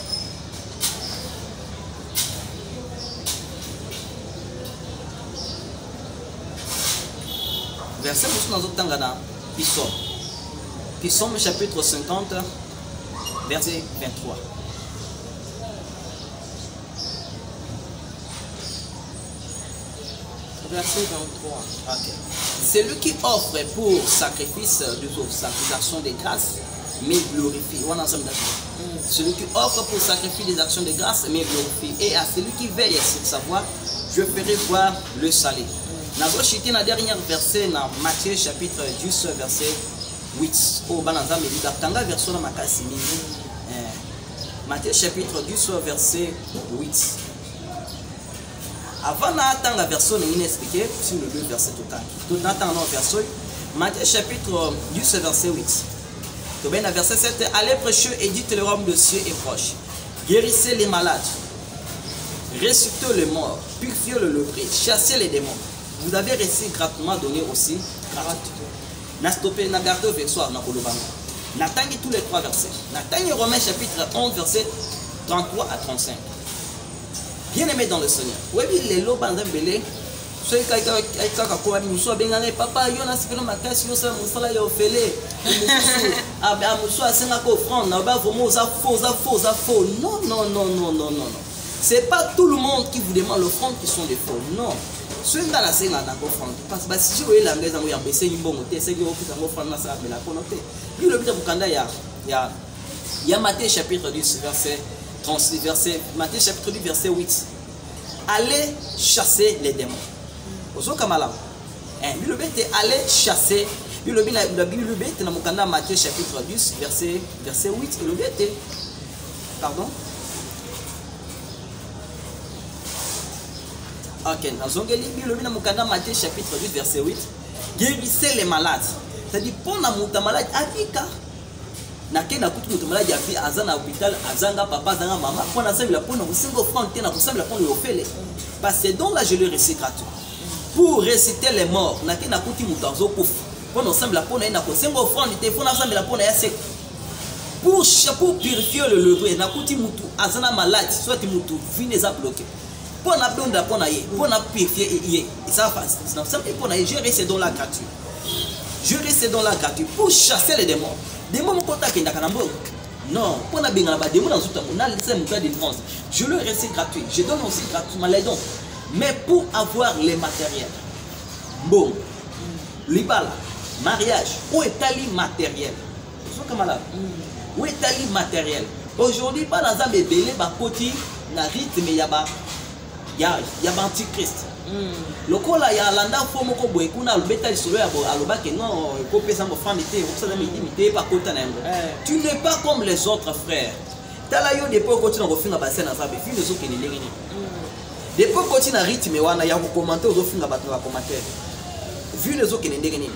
Verset nous dans autant dans Psaume. Psaume chapitre cinquante, verset vingt-trois. Verset vingt-trois. Okay. Celui qui offre pour sacrifice de des actions de grâce, mais glorifie. On ensemble d'accord. Celui qui offre pour sacrifier des actions de grâce, mais glorifie. Et à celui qui veille sur sa voie, je ferai voir le salut. Nous avons cité dans le dernier verset, dans Matthieu chapitre dix, verset huit. Oh, bananza me dit tanga version na makasi mingi. Matthieu chapitre dix verset huit. Avant d'attendre la version, on expliqué sur le deux verset total. Tout attendant la version, Matthieu chapitre dix verset huit. Tout bien, verset sept. Allez prêcher et dites le royaume de cieux est proche. Guérissez les malades, ressuscitez les morts, purifiez le lépreux, chassez les démons. Vous avez reçu gratuitement donné aussi gratuitement. N'a stoppé, n'a gardé au verset na kolobanga. N'a tangi tous les trois versets. N'a tangi Romains chapitre onze verset trente-trois à trente-cinq. Bien aimé dans le Seigneur. Oui, les lots bandem belé. Ceux qui ont quoi nous soit bien allé papa yo na sikelo makasi yo sa musala yo fele. Ah ben musala senga ko offrande na ba vraiment ça faux ça faux ça faux. Non non non non non non. C'est pas tout le monde qui vous demande l'offrande qui sont des faux. Non. Ceux qui ont la senga na ko offrande parce que si vous la ngeza mo ya mbese nyimbo te c'est que vous pouvez offrande na ça mais la konote. Lui le but de kanda ya ya ya Matthieu chapitre dix verset trente-six verset Matthieu chapitre dix verset huit. Allez chasser les démons. Ozo kamala. Eh, lui le but est aller chasser. Lui le but la Bible le but dans Mukanda Matthieu chapitre dix verset verset huit et le but est pardon. OK, dans Zongeli le but dans Mukanda Matthieu chapitre dix verset huit, guérissez les malades. C'est-à-dire pour na muta malade abika. Na kena kutu muta malade abi azana hôpital azanga papa azanga mama pour na sambela pour na kusingo front na kusambela pour le ofele. Parce que donc là je le récite gratuit. Pour réciter les morts, na kena kutu muta zo pouf. Pour na sambela pour na kusingo front te pour na sambela pour na yase. Pour pour purifier le lépreux na kutu mutu azana malade soit mutu vine za bloqué. Pour na blonda pour na ye, pour na purifier et ça passe. Non, ça pour na je récite dans la gratuit. Je reste dans la gratuit pour chasser les démons. Démons qui non, pour na benga ba démons dans tout on a laissé mon cas de France. Je le reste gratuit. Je donne aussi gratuitement les dons. Mais pour avoir les matériels. Bon. Libala, mariage, où est ali matériel? Où est ali matériel? Aujourd'hui pas dans un bébé ba koti na rythme ya ba ya ya antichrist. Le coup là, il y a l'anda forme comme boy kuna le bétail sur le aloba que non, il faut ça me femme était, ça me limité par côté n'imbre. Tu n'es pas comme les autres frères. T'as là yo des peu continuer à faire bassin dans sa vie, les autres qui ne l'érigent. Des peu continuer à rythme wana ya vous commenter aux autres na battre la commentaire. Vu les autres qui ne l'érigent.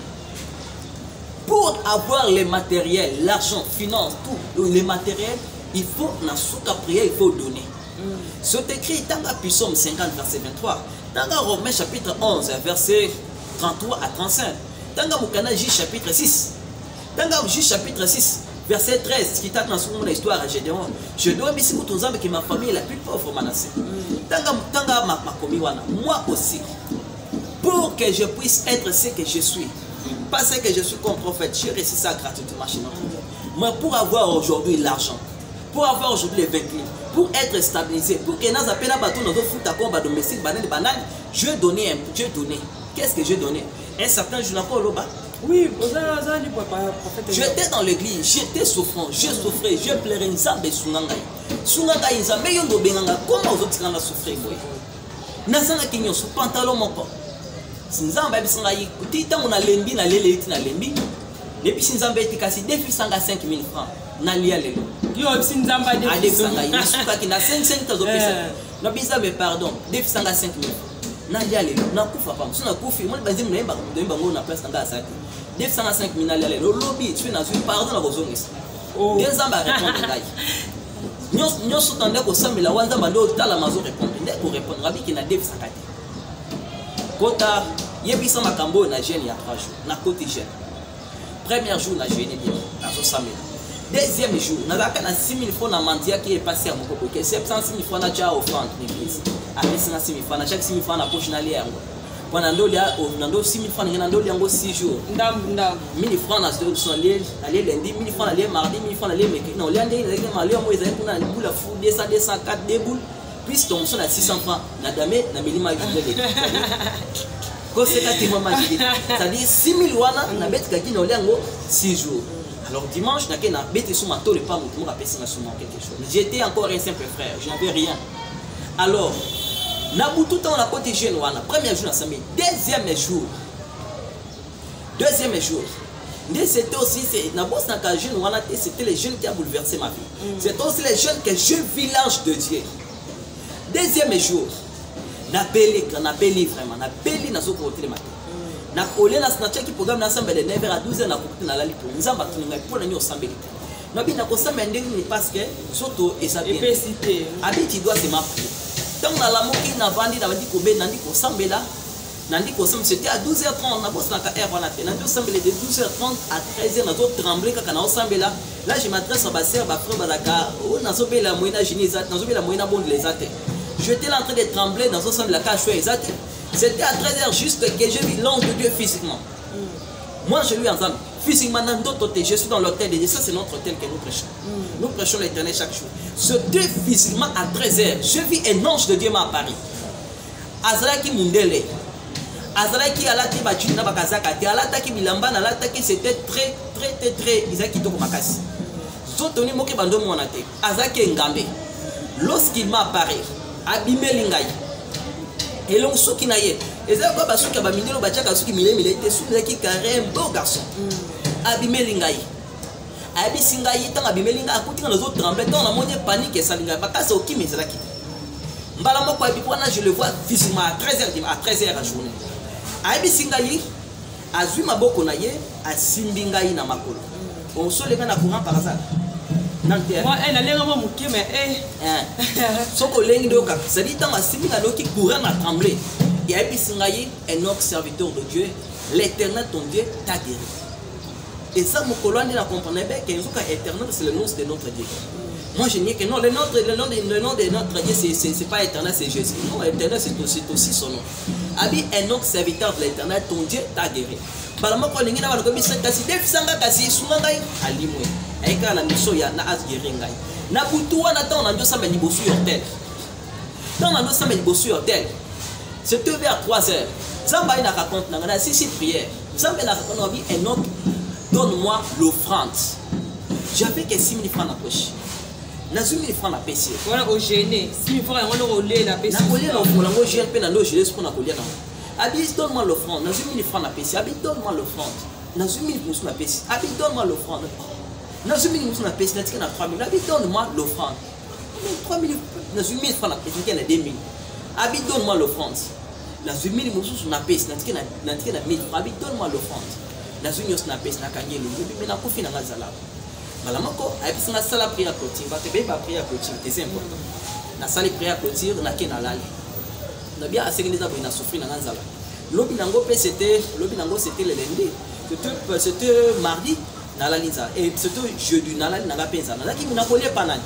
Pour avoir les matériels, l'argent, finance, tout, les matériels, il faut na souka prière, il faut donner. C'est écrit dans la Psaume cinquante verset vingt-trois. Dans la Romains chapitre onze verset trente-trois à trente-cinq. Dans la Mukana J chapitre six. Dans la J chapitre six verset treize qui t'a dans l'histoire à Gédéon. Je dois me dire aux hommes que ma famille est la plus pauvre Manassé. Dans la Makomiwana, moi aussi, pour que je puisse être ce que je suis, parce que je suis comme prophète, j'ai reçu ça gratuitement chez notre Dieu. Mais pour avoir aujourd'hui l'argent, pour avoir aujourd'hui les vêtements, pour être stabilisé, pour que nous appelions à bateau dans le foot à combat domestique, banane, banane, je donné un je donné. Qu'est-ce que j'ai donné? Un certain jour encore là-bas. Oui, j'étais dans l'église, j'étais souffrant, je souffrais, je pleurais, Nzambe Sunanga. Sunanga Nzambe yondo benganga, comment aux autres quand on souffrait moi? Nazanga kinyo sous pantalon mon corps. Nzambe bisanga yi, tita on a lembi na lele iti na lembi. Depuis Nzambe etikasi défi sanga cinq mille francs. Na lia lelo. Yo Nzamba défi. Allez sanga yi, suka ki na cinq cinq tazo pesa. Na bisabe pardon, défi sanga cinq mille. Na lia lelo, na kufa pa, so na kufi, mo banzi mo yemba ndo yemba ngo na place tanga asati. Défi sanga cinq mille na lia lelo, lobby, tu na suis pardon na bozongisa. Oh. Nzamba répondre ngai. Nyos nyos tande ko sambela wanza mando tala mazo répondre, ndeko répondre rabi ki na défi sanga te. Kota yebisa makambo na jeune ya trois jours, na côté jeune. Premier jour, na jeune bien, na soixante. Deuxième jour, na daka na six mille francs na mandia qui est passé à mon coco. Que c'est cent six mille francs na déjà offrande l'église. Après cent six mille francs, na chaque six mille francs na poche na lier. Pendant ndo lia, nando six mille francs na ndo liango six jours. Ndam ndam. mille francs na son lier, aller lundi, mille francs aller mardi, mille francs aller mercredi. Non, liande il est mal, moi ils pour na boule la fou deux cents deux cent quatre des boules. Puis ton son à six cents francs. Na dame na milima judele. C'est-à-dire six mille wana na bête kaki na liango six jours. Alors dimanche, na kena bête sous mato le pas mon rappel ça m'a quelque chose. J'étais encore un simple frère, je n'avais rien. Alors na tout temps la côté jeune wana, premier jour na samedi, deuxième jour. Deuxième jour. C'était aussi, c'était les jeunes qui ont bouleversé ma vie. C'était aussi les jeunes que je vis l'ange de Dieu. Deuxième jour, na belé, na belé vraiment, na belé na zoko hotel matin. Na olé na snatcher qui programme na sambele neuf heures à douze heures na kokute na lali pour nzamba tunga pour na nyo sambele. Na bi na ko sambele ndenge parce que surtout et ça bien. Épicité. Abi tu dois se m'appeler. Donc na la moki na vandi na vandi ko be na ndi ko sambela. C'était à douze heures trente, on a bossé dans la R, on a fait de douze heures trente à treize heures, on a tremblé quand on a ensemble là. Là, je m'adresse à ma soeur, ma frère, Badaka, on a sauvé la moyenne génie, on a sauvé la moyenne bonne les athées. J'étais là en train de trembler dans un centre de la cage, c'était à treize heures juste que j'ai vu l'ange de Dieu physiquement. Moi, je lui ensemble. Physiquement, dans d'autres hôtels, je suis dans l'hôtel et ça, c'est notre hôtel que nous prêchons. Nous prêchons l'éternel chaque jour. Ce Dieu physiquement à treize heures, je vis un ange de Dieu m'a apparu. Azraki Mundele. Azraki alati bachuni na bakazaka te alataki bilamba na alataki c'était très très très très izaki to makasi zotoni moke bando mona te azaki ngambe lorsqu'il m'a apparu abimeli ngai elong soki na ye ezaka ba basuki ba mindelo bachaka suki mile mile te suki carré un beau garçon abimeli ngai abisi ngai tanga abimeli ngai akuti na zo trembler dans la monnaie panique et salinga bakasa okimi ezalaki mbala moko abipwana je le vois physiquement à treize heures à treize heures à journée. Aibi singayi azui maboko na ye asimbi ngai na makolo. On so le kana courant par hasard. Nantia. Moi elle allait vraiment muke mais eh. Soko lengi doka. Ça dit tant asimbi na loki courant na trembler. Et aibi singayi un autre serviteur de Dieu, l'Éternel ton Dieu t'a guéri. Et ça mon colonne la comprenait bien que Nzuka éternel c'est le nom de notre Dieu. Moi je nie que non le nom de le nom de le nom de notre Dieu c'est c'est pas éternel c'est Jésus. Non éternel c'est aussi, aussi son nom. Abi un autre serviteur de l'Éternel, ton Dieu t'a guéri. Balama ko lingi na ba ko bisa kasi def sanga kasi sunga ngai alimwe. Eka na miso ya na as guéri ngai. Na butu wana ta on a ndosa meli bosu hotel. Dans la ndosa meli bosu hotel. C'était vers trois heures. Zamba ina raconte na na six prières. Zamba na raconte abi un autre donne-moi l'offrande. J'avais que six mille francs na poche. Na six mille francs na pesi. Voilà au gêné. six mille francs on olé la pesi. Na olé na pour la ngo gêne pe na no gêne ce qu'on a collé na. Abi donne-moi l'offrande. Na six mille francs na pesi. Abi donne-moi l'offrande. Na six mille musu na pesi. Abi donne-moi l'offrande. Na six mille musu na pesi na tika na trois mille. Abi donne-moi l'offrande. trois mille na six mille francs na pesi na deux mille. Abi donne-moi l'offrande. Na six mille musu na pesi na tika na tika na mille. Abi donne-moi l'offrande. Na six mille na pesi na kanyelo. Bi na kofi na ngazala. Malamako, ayebisi nga sala prière clôture, ba te be ba prière clôture, c'est important. Na sala prière clôture na ke na lali. Na bien asengeneza boy na souffrir na nzala. Lobi nango pe c'était, lobi nango c'était le lundi. C'était c'était mardi na lali nza et c'était jeudi na lali na ga penza. Na ki na kolie panani.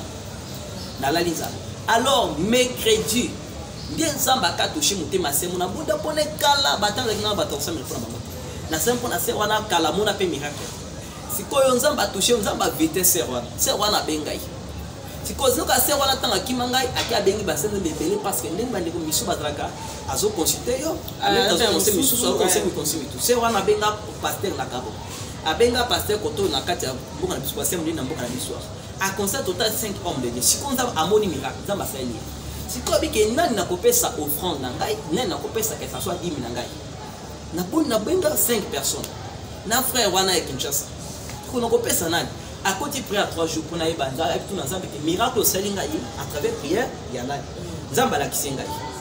Na lali nza. Alors mercredi, bien samba ka toucher mutema semu na bonda pone kala batanga na batonsa me pour mama. Na sempo na se wana kala mona pe miracle. Si koyo nzamba touché nzamba vite serwana serwana bengai si kozo ka serwana tanga kimangai akia bengi basene bebele parce que ndenge bandeko misu batraka azo consulter yo azo conseil misu so conseil mi conseil tout serwana benga pasteur na kabo abenga pasteur koto na kati mboka na biso basem na mboka na biso a conseil total cinq hommes de Dieu si konza amoni miracle nzamba sali si ko bike nani na kopesa offrande na ngai nani na kopesa que ça soit dix mille na ngai na bon na benga cinq personnes na frère wana ya Kinshasa. On a coupé ça à côté prière à trois jours pour naïe banza et tout ensemble que miracle au salinga à travers prière il y en a zamba la kisenga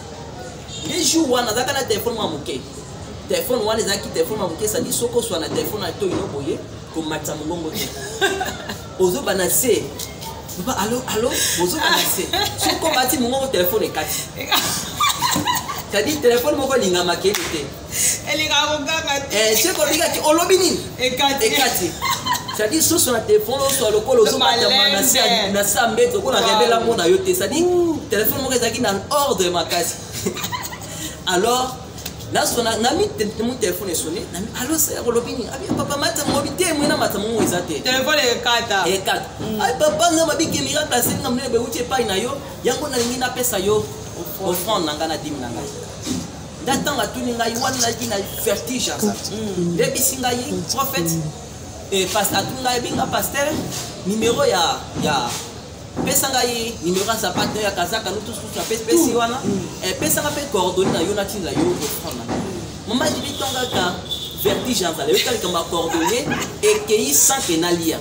les jours où on a zakana téléphone moi moké téléphone wana zaki téléphone moi moké ça dit soko soit na téléphone à to ino boye comme matsa mongongo ozo banase papa allo allo ozo banase soko mati mongongo téléphone et kati ça dit téléphone moko linga makeli te elinga nganga eh c'est ko linga ti olobini et kati et kati. C'est-à-dire que sur le téléphone, sur le col, sur le na sambe, to ko na rebela mona yote. C'est-à-dire téléphone mo ezaki na ordre ma case. Alors, là sur na mi mon téléphone est sonné, na mi allo c'est rolobini. Abi papa mata mo bité mo na mata mo ezate. Téléphone est kata. Et kata. Ay papa na mabi ke miracle c'est na mne be uti pa na yo, yango na lingi na pesa yo offrande na ngana dimi na ngai. Datanga tuni ngai wana ki na vertige ça. Debi singai prophète et pasteur tunga ebinga pasteur numéro ya ya pesanga yi numéro sa pasteur ya kazaka nous tous tous la pesi wana et pesanga pe coordonner na yonati la yo offrande mama jili tonga ka vertige en zale yoka comme coordonné et qui sans kenalia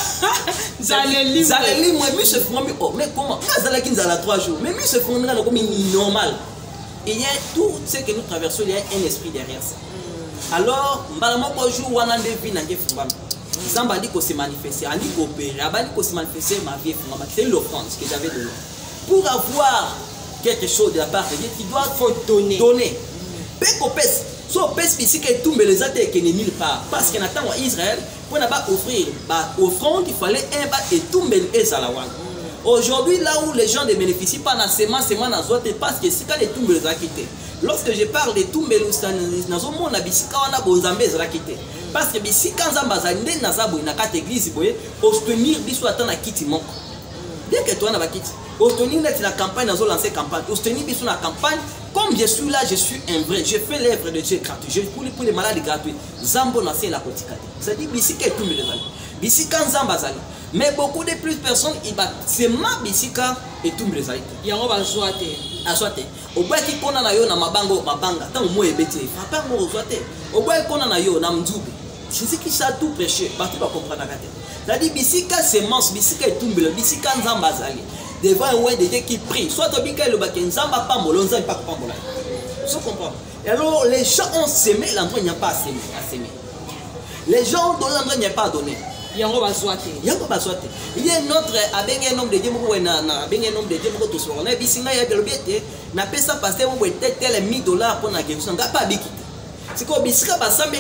zaleli zaleli moi mais se font oh mais comment zala qui zala trois jours mais mais se font comme normal. Il y a tout ce que nous traversons, il y a un esprit derrière ça. Alors, malheureusement, jour où on a des vies, Zamba dit qu'on s'est manifesté, on dit qu'on opéré, on dit qu'on s'est manifesté, ma vie c'est l'offrance que j'avais donné. Pour avoir quelque chose de la part de Dieu, tu dois faut donner. Donner. Péco pèse, soit pèse ici que tout mais les athées qui n'est nulle part. Parce qu'on attend à Israël, pour ne pas offrir, offrande, il fallait un bas et tout mais les alawan. Aujourd'hui, là où les gens ne bénéficient pas dans ces mains, c'est moi dans autres, parce que c'est quand les tombes les a quittés. Lorsque je parle de tombes, nous avons mon abisika, on a bonzambé les a quittés. Parce que si quand Zambazande n'a pas une carte église, au tenir, bisou attend à quitter mon. Bien que toi n'a pas quitté. Au tenir, la campagne, nous avons lancé campagne. Au tenir, bisou la campagne, comme je suis là, je suis un vrai. Je fais l'œuvre de Dieu gratuit. Je pour les, pour les malades gratuits. Zambo n'a pas la coticate. C'est-à-dire, bissi que tout me les a. Bissi quand Zambazande. Mais beaucoup de plus personnes, c'est ma bisika et tout me les a été. Il y a un bazoate. À soite. Au bout qui qu'on a yo na mabango mabanga, tant au moins ebete. Papa mo soite. Au bout qu'on a yo na mdoubi. C'est ce qui ça tout prêcher. Partout va comprendre la tête. C'est-à-dire bisika semence, bisika et tout me le bisika nzamba zali. Devant un ouais des gens qui prient. Soit au bika le baken nzamba pas molonza et pas pas mola. Vous comprenez? Et alors les gens ont semé, l'endroit il n'y a pas à semer, à semer. Les gens ont donné, l'endroit il n'y a pas à donner. Il y a un Il y a un autre avec un nombre de dieux, avec un nombre de dieux, tout ce qu'on a dit, il y a des biais, n'a pas ça parce que vous avez tel mille dollars pour la guerre, ça n'a pas biki. C'est comme si vous avez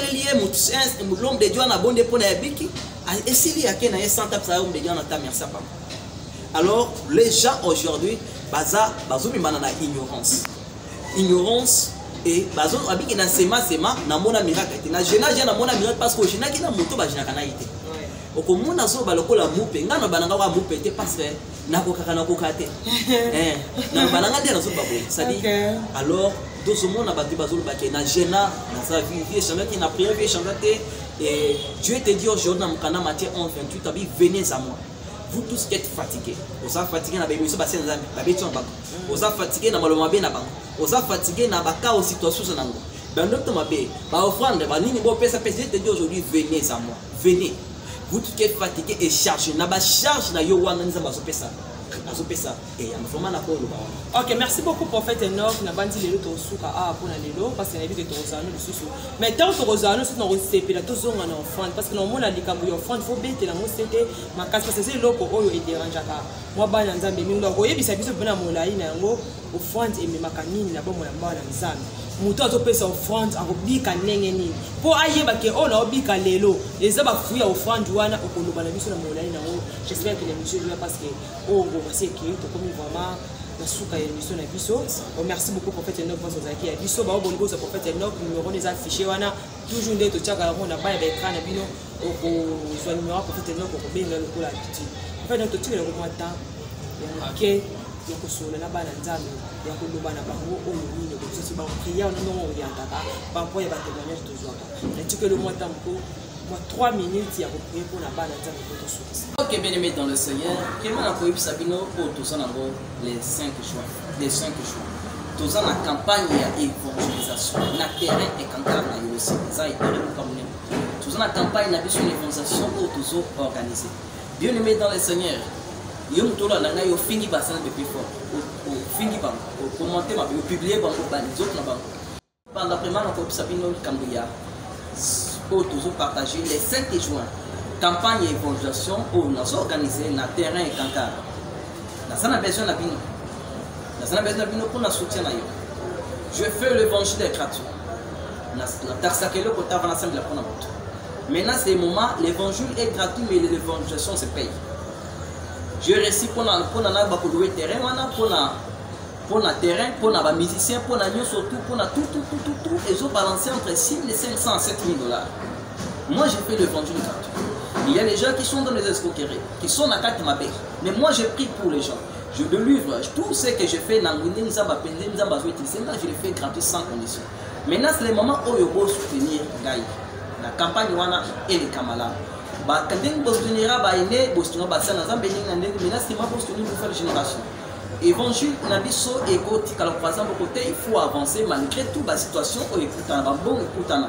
un nombre de dieux en abondé pour la biki, et s'il y a quelqu'un qui a cent taps à un million, on a merci pas. Alors, les gens aujourd'hui, baza, bazo mi manana ignorance. Ignorance. Et bazo abiki na sema sema na mona miracle. Na jeuna jeuna na mona miracle parce que jeuna ki na moto ba jeuna kana ite. Okomona zo balokola mupe ngana bananga wa mupe te parce que nakokaka nakokate eh na bananga te na zo baboye ça dit alors tout ce monde a battu bazolo baké na jena na sa vie vie changa qui na prière vie changa te et Dieu te dit aujourd'hui dans Mkana Matthieu onze vingt-huit abi venez à moi vous tous qui êtes fatigués vous êtes fatigués na bémission ba senza ba bétion ba vous êtes fatigués na maloma be na ba vous êtes fatigués na ba ka situation na ngo ben docteur mabe ba offrande ba nini bo pesa pesa te dit aujourd'hui venez à moi venez. Vous qui êtes fatigué et chargé, n'a pas charge na yo wana nza bazopesa. Bazopesa et en format na ko lo ba. OK, merci beaucoup prophète Enoch na bandi lelo to suka a pour na lelo parce que na vie que to rozano le susu. Mais tant que rozano c'est no recepe la to zonga na offrande parce que no mona likambo yo offrande faut bete la mo c'était makasi parce que c'est loko oyo e dérangeaka. Moi ba na nzambe mingo ko yebisa biso bena molai na yango offrande e memaka nini na bomo ya mbala nzambe. Muto azopesa offrande akobika ndenge nini po ayeba ke ona obika lelo eza bafuya offrande wana okoloba na biso na molai nango. J'espère que l'émission est parce que oh bon c'est que to comme vraiment na suka ya émission na biso. Merci beaucoup prophète Enoch pour son zaki ya biso ba bongo za prophète Enoch numéro des affichés wana toujours ndé to tchaka on na ba ya écran na bino oko so numéro prophète Enoch ko benga le kola titi. En fait donc to tchika le ko mata OK ya kosola na bana nzambe ya koloba na bango oyo nini ko tsi ba prière na ndongo orientaka ba po ya ba témoignage toujours na tchika le mois tamko moi trois minutes ya ko prier pour na bana nzambe ko to soutien. OK, bien aimé dans le Seigneur, comment on peut sabino pour tous en les cinq jours, les cinq jours. Tous en la campagne d'évangélisation, la terrain et cantar na yo aussi, ça est comme nous. Tous en la campagne d'évangélisation pour tous organiser. Bien aimé dans le Seigneur, yo mutolo na yo fini bassin de plus fort. Au fini ba, au commenter ma publier ba ko ba les autres na ba. Pendant vraiment on peut sabino kambuya. Pour toujours partager les cinq juin. Campagne d'évangélisation où nous avons organisé dans le terrain et cancar. Nous avons besoin de bino. Nous avons besoin de bino pour nous soutenir. Je fais l'évangile gratuit. Nous avons pour l'assemblée pour nous. Maintenant, c'est le moment, l'évangile est gratuit, mais l'évangélisation se paye. Je récite pour nous pour louer le terrain, pour pour le terrain, pour les musiciens, pour nous surtout, pour tout, tout, tout, tout, tout. Ils ont balancé entre six mille et cinq cents à sept mille dollars. Moi, j'ai fait l'évangile gratuit. Il y a des gens qui sont dans les escroqueries, qui sont dans la carte Mabé. Mais moi, je prie pour les gens. Je le livre. Tout ce que je fais dans le je le fais gratuit sans condition. Maintenant, c'est le moment où il faut soutenir la campagne et les Kamala. Quand vous soutenez, vous soutenez, vous faire génération. Évangile, il faut avancer malgré toute la situation où il faut bon écoute.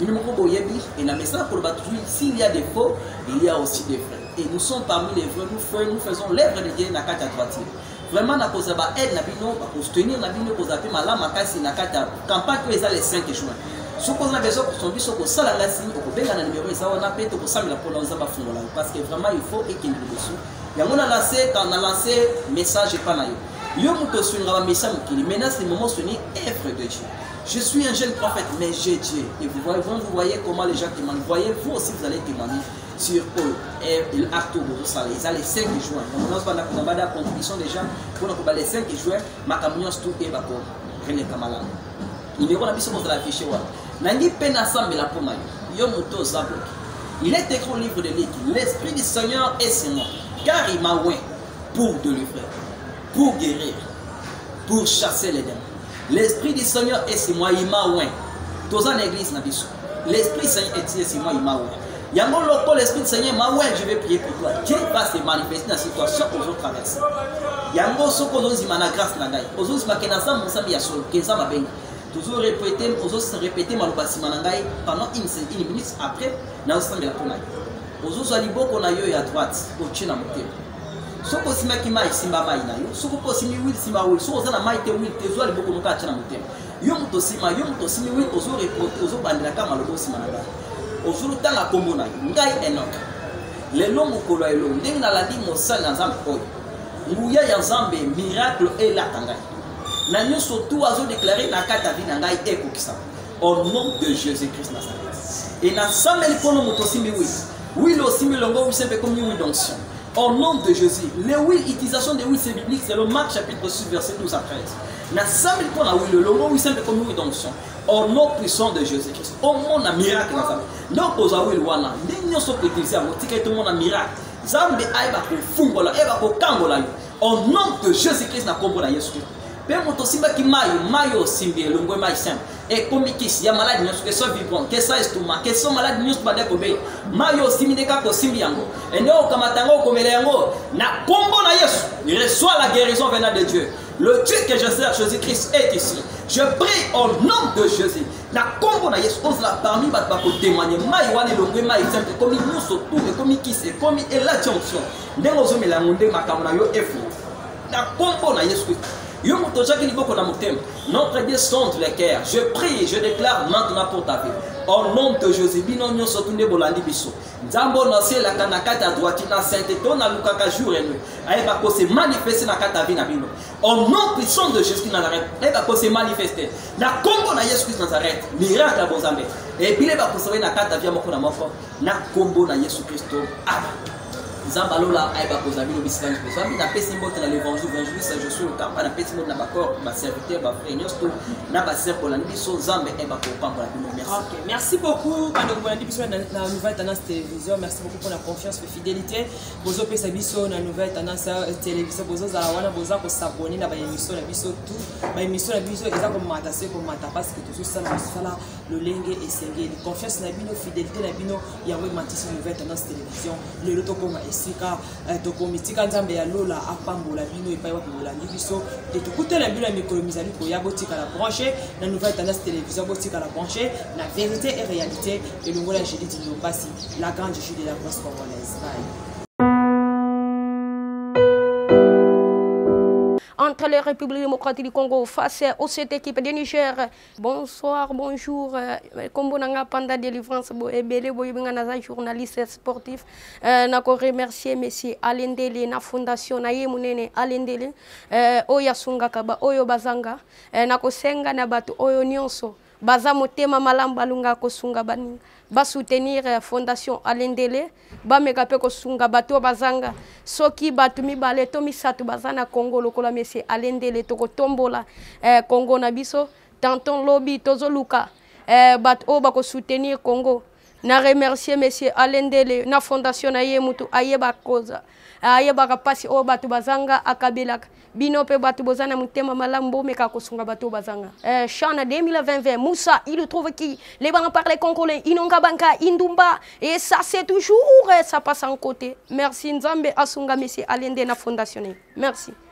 Et dans message pour le baptême, s'il y a des faux, il y a aussi des vrais. Et nous sommes parmi les vrais, nous faisons, nous faisons l'œuvre de Dieu dans la carte à droite. Vraiment, nous avons aide pour soutenir la vie, pour appeler ma lame à la carte campagne que les les cinq juin. Ce qu'on a besoin pour son but, c'est que ça la signe, pour bien la numéro, ça on a payé pour ça, mais la prononce va fondre parce que vraiment il faut et qu'il nous dessous. Et on a lancé, quand on a lancé message et pas naïf. Yo muto swinga ba message qui menace les moments sonner œuvre de Dieu. Je suis un jeune prophète, mais j'ai Dieu. Et vous voyez, vous voyez comment les gens témoignent. Voyez, vous aussi vous allez témoigner sur Paul et l'Arto Bourassa. Ils ont les cinq juin. On a la contribution des gens pour les cinq juin. Ma camion tout est bako. René Kamala. Il est on a vu ce qu'on a affiché. Nani penasam la poma. Yo muto zablo. Il est écrit au livre de l'Écriture. L'Esprit du Seigneur est sur moi, car il m'a oint pour délivrer, pour guérir, pour chasser les démons. L'Esprit du Seigneur est sur moi, il m'a oint. Dans une église, l'Esprit du Seigneur est sur moi, il m'a oint. Il y a mon local, l'Esprit du Seigneur m'a oint, je vais prier pour toi. Dieu va se manifester dans la situation que vous traversez. Il y a mon soco, vous avez la grâce, vous avez la grâce, vous avez la toujours répéter, toujours répéter pendant une, une minute après, nous avons la pona. Aujourd'hui, ali boko na yo ya droite, au china motel. Soko sima kima isimba mai na yo, soko ko simi wil sima wil, soko zana mai te wil te zo ali boko nuka china motel. Yo muto sima, yo muto simi wil ozo reporter, ozo bandela kama lobo sima na ba. Ozo tanga kombo na yo, ngai Enoch. Le longo kolo elo, ndenge na landi mosala na nzambe oyo. Nguya ya nzambe miracle et la tanga. Na nyo surtout azo déclarer na kata vi na ngai ekokisa. Au nom de Jésus-Christ Nazareth. Et na sameli kono muto simi wil. Oui, le aussi, longo, oui, c'est comme une d'onction. Au nom de Jésus, les oui, utilisation de oui, c'est biblique, c'est le Marc chapitre six, verset douze à treize. Na samedi pour la oui, le longo, oui, c'est comme une d'onction. Au nom puissant de Jésus-Christ. Au monde, un miracle dans sa vie. Donc, aux aouil, wana, nous sommes utilisés à votre tout le monde, un miracle. Zambe aïba pour fungola, aïba pour kangola. Au nom de Jésus-Christ, na kombo na Yesu Christ. Père moto simba ki mayo, mayo simbi, longo mayo simbi. Et comme il y a malade, que soit vibrant, que soit estomac, que soit malade, nous sommes des mayo simbi de kako simbi yango. Et nous, comme atango, comme les yango, na kombo na Yesu, il reçoit la guérison venant de Dieu. Le Dieu que je sers, Jésus-Christ, est ici. Je prie au nom de Jésus. Na kombo na Yesu, on l'a parmi bat bako témoigner. Mayo wane longo mayo simbi, comme il nous surtout, comme il qui c'est, comme il est la jonction. Dengo zo melangonde makamona yo efu. Na kombo na Yesu. Notre Dieu sonde les cœurs. Je prie, je déclare maintenant pour ta vie. Au nom de Jésus, binonyo sotunde bolandi biso. Nzambo na se la kanakata droite na sainteté na lukaka jour et nuit. Aye ba ko se manifester na kata vie na bino. Au nom puissant de Jésus Nazareth, aye ba ko se manifester. Na kombo na Jésus Nazareth, miracle à bozambe. Et puis ba ko se na kata vie moko na moko. Na kombo na Jésus Christ. Amen. Zambalola aïba kozami no bisanga kozami na pesi mbote na l'évangile évangéliste je suis le camp na pesi mbote na bakor ba serviteur ba frère nyosto na ba sœur polani biso zambe aïba ko pambola bino merci. OK, merci beaucoup bando bolandi biso na na nouvelle tendance télévision, merci beaucoup pour la confiance et fidélité. Bozo pesa biso na nouvelle tendance télévision bozo za wana boza ko s'abonner na ba émission na biso tout ba émission na biso eza ko mata se ko mata parce que tout ça na sala le lenge et sengeli confiance na bino fidélité na bino ya we matisi nouvelle tendance télévision le loto ko esika tokomitika nzambe ya lola apambola bino epai wapi bolandi biso de tukutela bino ya mikolo mizali koya botika la branche na nouvelle tendance télévision botika la branche na vérité et réalité elongola ya Julie Dinyopasi la grande Julie de la presse congolaise. Bye. Entre les Républiques démocratiques du Congo face à cette équipe de Niger. Bonsoir, bonjour. Comme on a pendant la délivrance, je journaliste sportif. Je remercie M. Alendele, la fondation Nayemunene Alendele, Oya Sungakaba, Oyo Bazanga, Nakosenga Nabatu, Oyo Nyonso. Baza motema malamba lunga ko sunga bani ba soutenir fondation Alendele ba mekape ko sunga bato bazanga soki batu mibale to misatu bazana Congo lokola monsieur Alendele to ko tombola eh, Congo na biso tanton lobby tozo luka eh, bat o ba ko soutenir Congo na remercier monsieur Alendele na fondation na ye mutu ayeba koza ayeba kapasi o batu bazanga akabelaka bino pe batu bozana mutema malambo meka kosunga batu bazanga eh chana deux mille vingt Moussa il trouve qui les bancs parler congolais inonga banka indumba et ça c'est toujours ça passe en côté merci Nzambe asunga monsieur Alende na fondation merci.